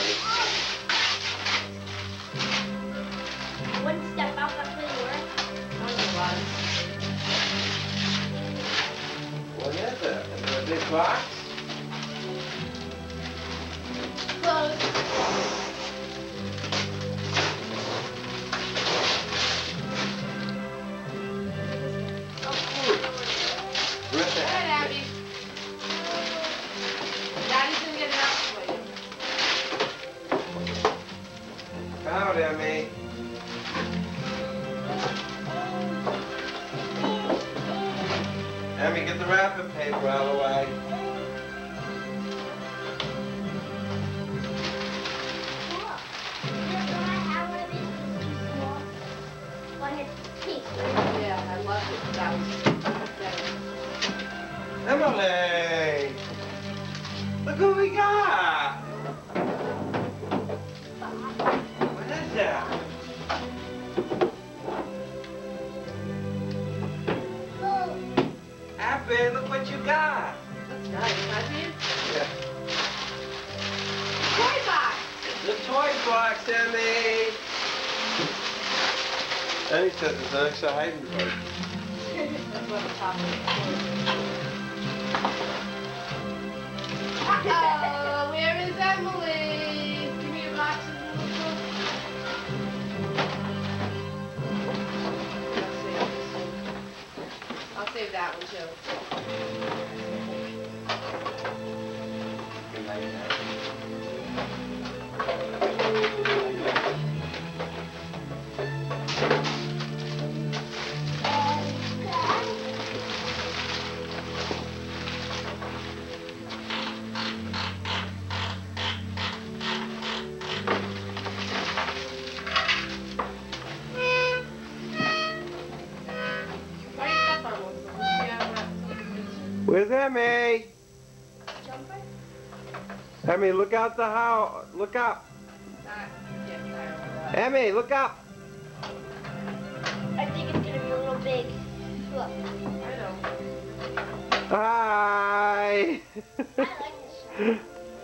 One step out, that's really work. What is it? Is it a big box? Close. Rip Go it. ahead, Abby. Daddy's gonna get it out for you. Out, Emmy. Emmy, get the wrapping paper out of the way. Yeah, I love it. That was better. Emily! Look who we got! What is that? Abby, look what you got! That's nice, Abby. Yeah. Toy box. The toy box, Emmy! Emmy says it's an extra hiding place. That's what I'm talking about. Uh-oh, where is Emily? Give me your boxes and let's go. I'll save, I'll save that one too. Where's Emmy? Emmy, look out the house. Look up. Emmy, look up. I think it's gonna be a little big. Look. I know. Hi. I like this.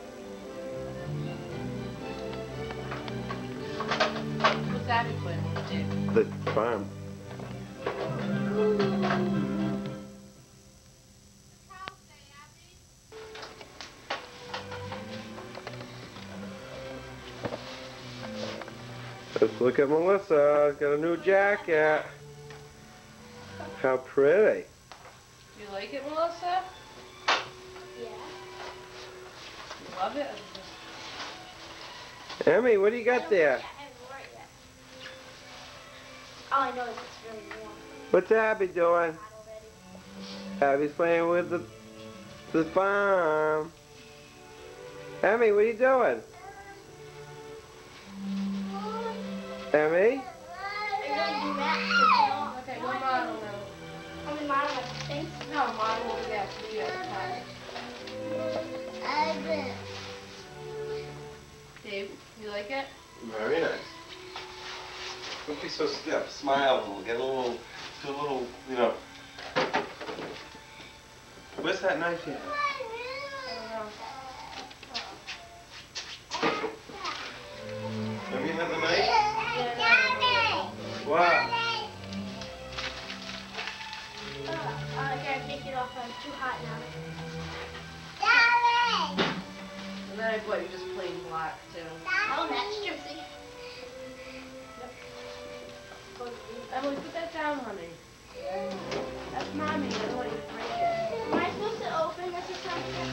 What's Abby putting? The farm. Let's look at Melissa. Got a new jacket. How pretty. You like it, Melissa? Yeah. You love it? Emmy, what do you got there? I haven't worn it yet. All I know is it's really warm. What's Abby doing? Hot already. Abby's playing with the the farm. Emmy, what are you doing? Emmy? I really do that. Okay, what model now? I'm in model of things. No, model over there. You have to try it. Dave, you like it? Very nice. Don't be so stiff. Smile a little. Get a little, do a little, you know. Where's that knife here? Have you had the knife? What? Uh, I gotta take it off. I'm too hot now. And then I bought you just plain black, too. Oh, that's Jersey. Emily, put that down, honey. That's mommy. I don't want you to break it. Am I supposed to open this or something?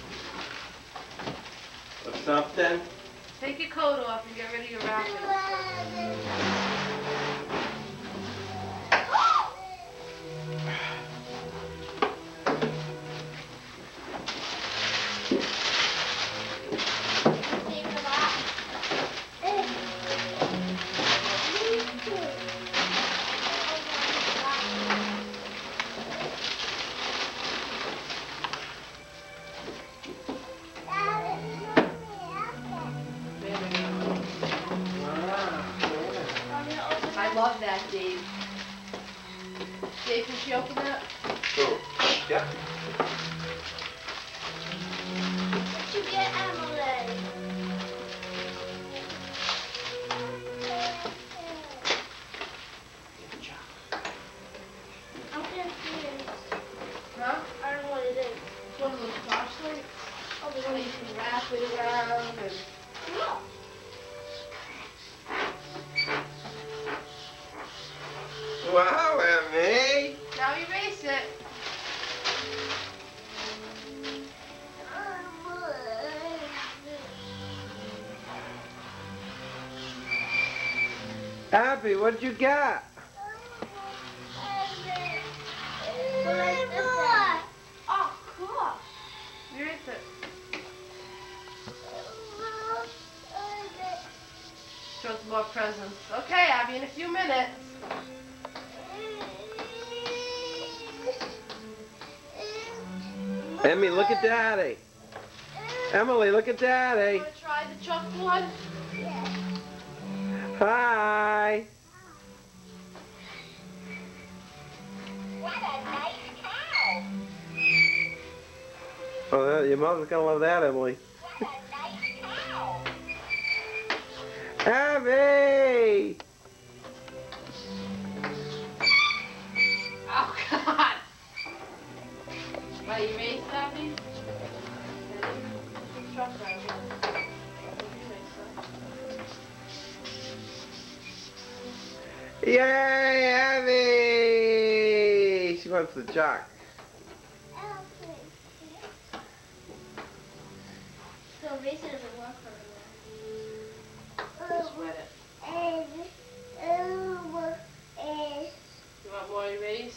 What's something? Take your coat off and get rid of your wrapping. I love that, Dave. Dave, can she open that? Oh, yeah. What you get, Emily? I'm confused. Huh? I don't know what it is. It's one of those flashlights. Oh, the So one you can wrap it around and... No. Wow, Emmy. Now erase it. Abby, what'd you get? What is this? Oh, cool. Erase it. Show some more presents. Okay, Abby, in a few minutes. Emmy, look at Daddy. Emily, look at Daddy. Want to try the chuck one? Hi. What a nice cow. Oh, that- your mother's gonna love that, Emily. What a nice cow. Abby! Oh, God. Why, you erase that, Abby? Chuck that one. Yay, Abby! She wants the jock. So erase it doesn't work for Just wet it. You want more erase?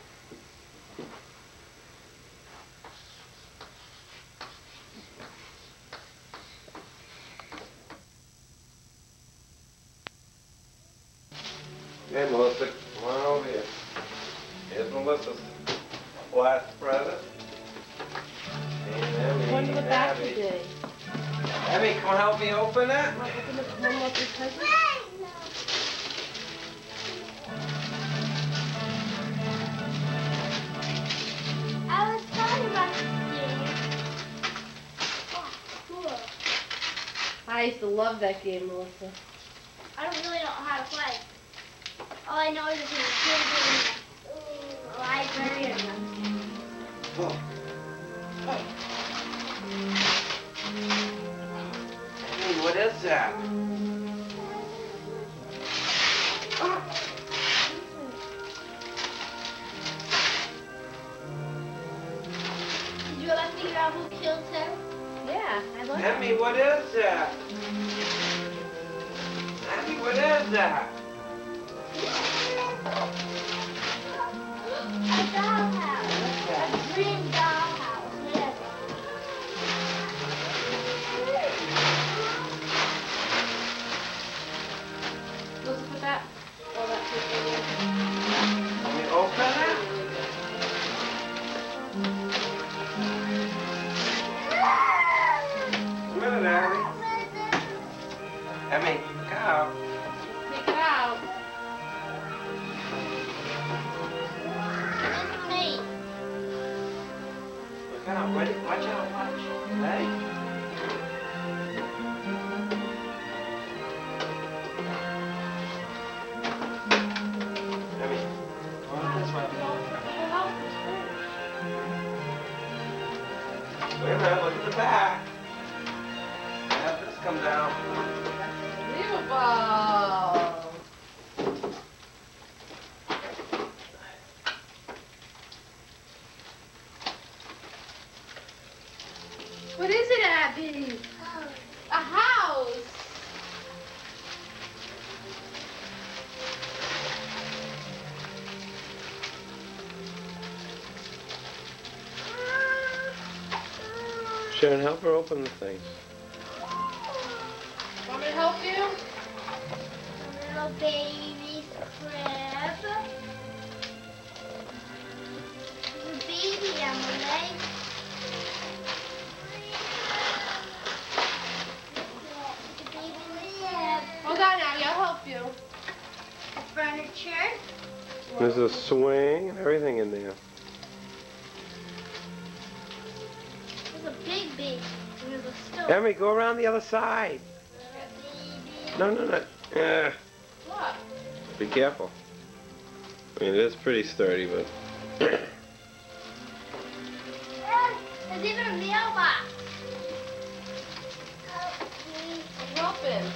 Hey, Melissa, come on over here. Here's Melissa's last present. And Emmy, One in the back Abby. today. Emmy, come and help me open it. Want to open the one more present? I was talking about this game. Oh, cool. I used to love that game, Melissa. I don't really know how to play. All I know is it's in the library and Oh. Hey. Hey, what is that? Yeah, I like Emmy, what is that? Emmy, what is that? A dollhouse. A green dollhouse. Yes. Let's put that. Oh, that's it. Let me open it. A minute, Emmy. Emmy, go. Take it out. It's me. Look out, wait, watch out, watch. Hey? Emmy, go on this way. Wait a minute, look at the back. Have this come down. Unbelievable. What is it, Abby? A house. Sharon, help her open the things. Want me to help you? A little baby's crib. There's a baby, Emily. The baby crib. Hold on, Abby. I'll help you. Furniture. There's a swing and everything in there. There's a big baby. And there's a stove. Emmy, go around the other side. No, no, no. Yeah. What? Be careful. I mean, it is pretty sturdy, but... There's even a mailbox. It's open.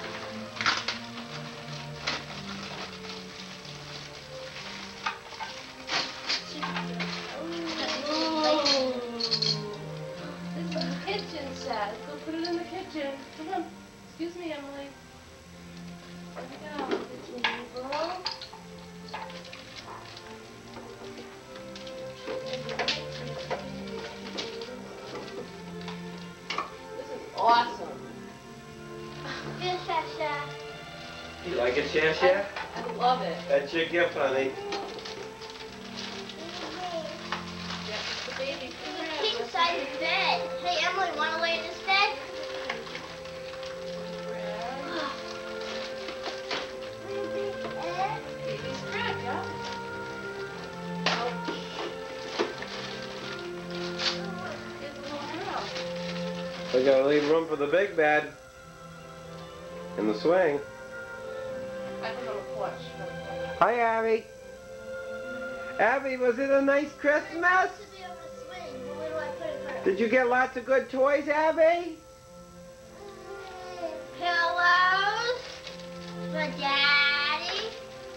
Ooh. This is the kitchen set. Let's go put it in the kitchen. Come on. Excuse me, Emily. There we go. Kitchen table. This is awesome. Good, Sasha. You like it, Shasha? I love it. That's your gift, honey. Yep, the baby King size bed. Hey, Emily, want to lay in this bed? Baby's crib, yeah. Here's the little girl. We gotta leave room for the big bed. And the swing. I put it on the porch. Hi, Abby. Abby, was it a nice Christmas? To be able to swing, but where do I put it first? Did you get lots of good toys, Abby? Pillows for Daddy.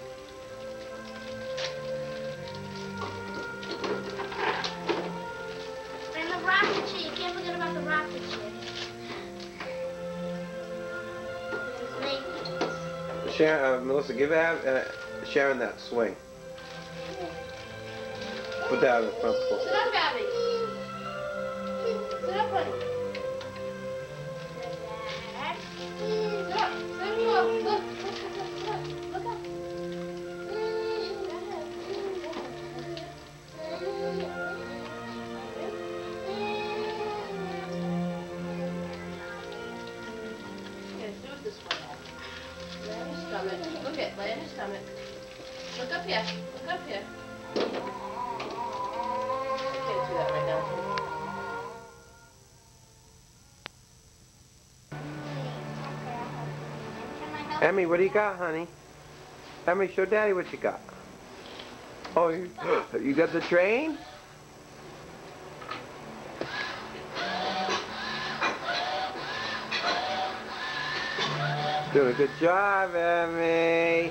And the rocket chair. You can't forget about the rocket chair. There's Sharon, uh, Melissa, give Ab, uh, Sharon that swing. Put that on the front porch. Sit up, Abby. Sit up, honey. Sit up. Sit up. Look. Look. Look up. Look up. Okay, do it this way. Lay on your stomach. Look it. Lay on your stomach. Look up here. Look up here. I can't do that right now. Emmy, what do you got, honey? Emmy, show Daddy what you got. Oh, you, you got the train? Doing a good job, Emmy.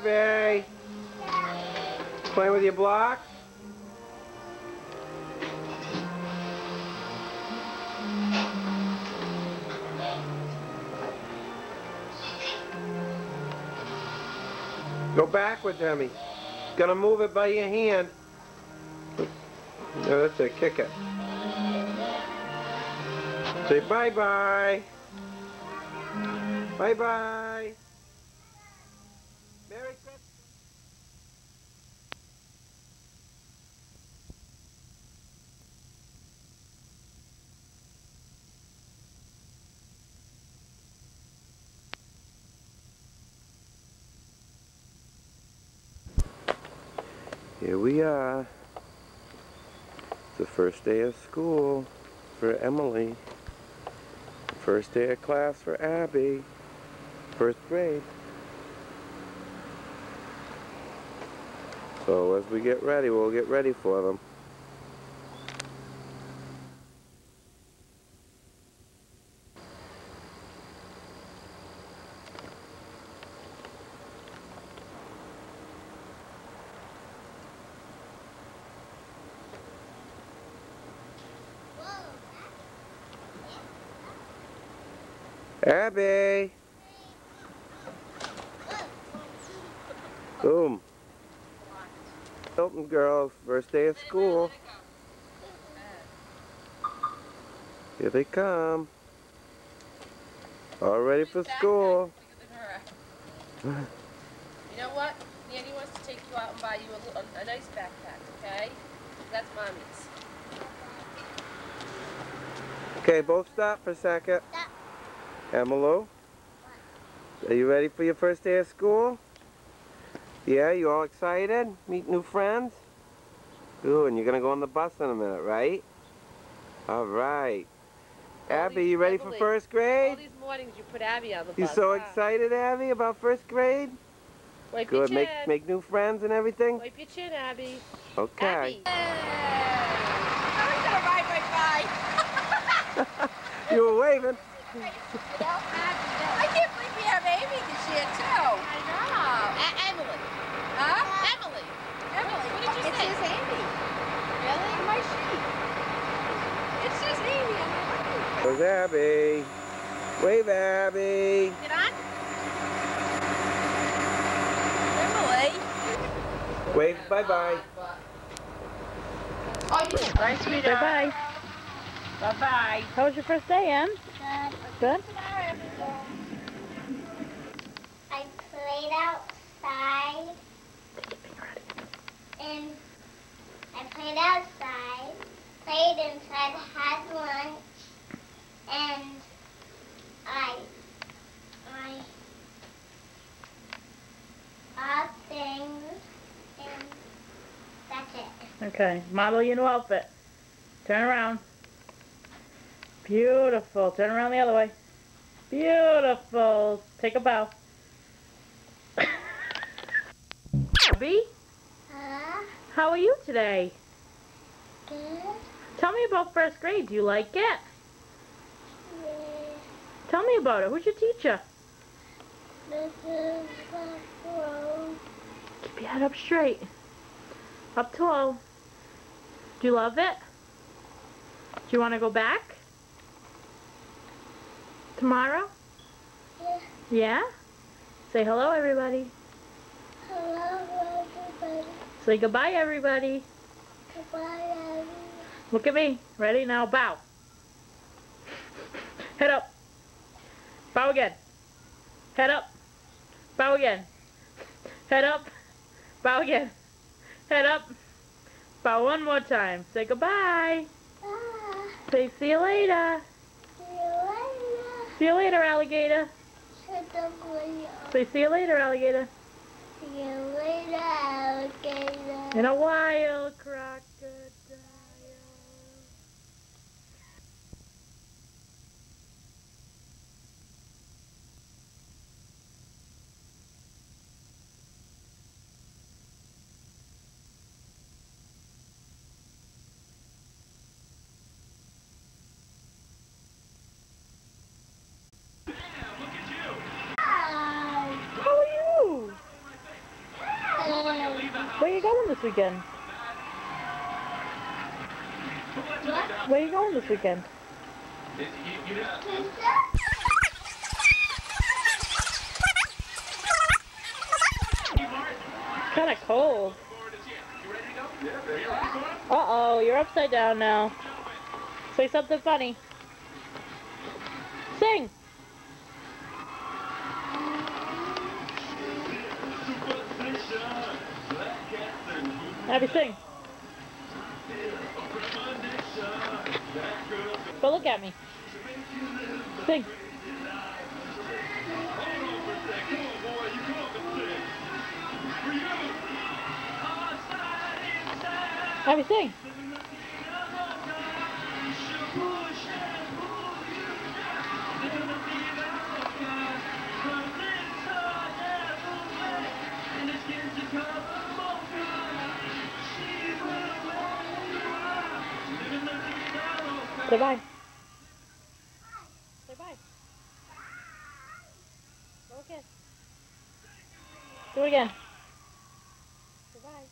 Abby. Playing with your blocks? Go backwards, Emmy. Gonna move it by your hand. No, that's it. Kick it. Say bye-bye. Bye-bye. Merry Christmas. Here we are. It's the first day of school for Emily. First day of class for Abby. First grade. So as we get ready, we'll get ready for them. Abby! Boom. Hilton girls, first day of school. Here they come. All ready for school. You know what? Nanny wants to take you out and buy you a, little, a nice backpack, okay? That's Mommy's. Okay, both stop for a second. Emily, are you ready for your first day of school? Yeah, you all excited? Meet new friends? Ooh, and you're gonna go on the bus in a minute, right? All right. All Abby, these, you ready Emily, for first grade? All these mornings you put Abby on the bus. You so wow. excited, Abby, about first grade? Wipe Good. Your Make chin. make new friends and everything. Wipe your chin, Abby. Okay. Abby. I was gonna ride right by. You were waving. I can't believe we have Amy this year too. I know. A Emily. Huh? Emily. Emily. What did you it say? It says Amy. Really? On my sheet. It says Amy on my sheet. There's Abby. Wave, Abby. Get on. Emily. Wave, bye-bye. Oh, you did. Bye, sweetheart. Bye-bye. Bye-bye. How was your first day, Em? Good. Good? I played outside. And I played outside, played inside, had lunch, and I, I bought things, and that's it. Okay. Model your new outfit. Turn around. Beautiful. Turn around the other way. Beautiful. Take a bow. Abby, Huh? how are you today? Good? Tell me about first grade. Do you like it? Yeah. Tell me about it. Who's your teacher? This is the road. Keep your head up straight. Up tall. Do you love it? Do you want to go back? Tomorrow? Yeah. Yeah? Say hello, everybody. Hello, everybody. Say goodbye, everybody. Goodbye, everybody. Look at me. Ready? Now bow. Head up. Bow again. Head up. Bow again. Head up. Bow again. Head up. Bow one more time. Say goodbye. Bye. Say see you later. See you later. See you later, alligator. Shut the video. Say see you later, alligator. See you later, alligator. In a while, crocodile. How are you? weekend? Where are you going this weekend? Kind of cold. Uh-oh, you're upside down now. Say something funny. Sing! Abby, sing. Go look at me. Sing. Abby, sing. Say bye. Say bye. Go again. Do it again. Say bye.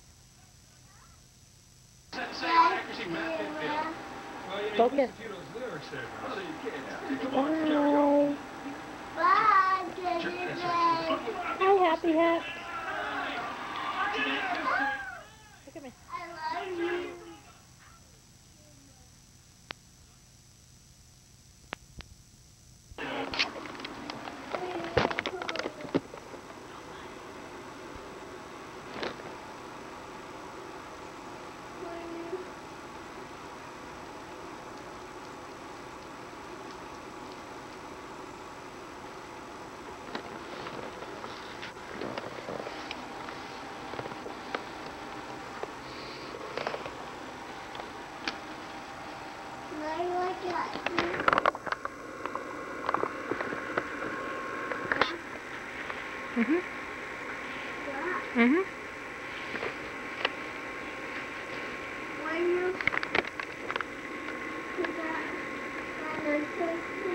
Go again. Bye. Bye, Hi, Happy Hat. Look at me. I love you. Mhm. Mhm. When you put that on the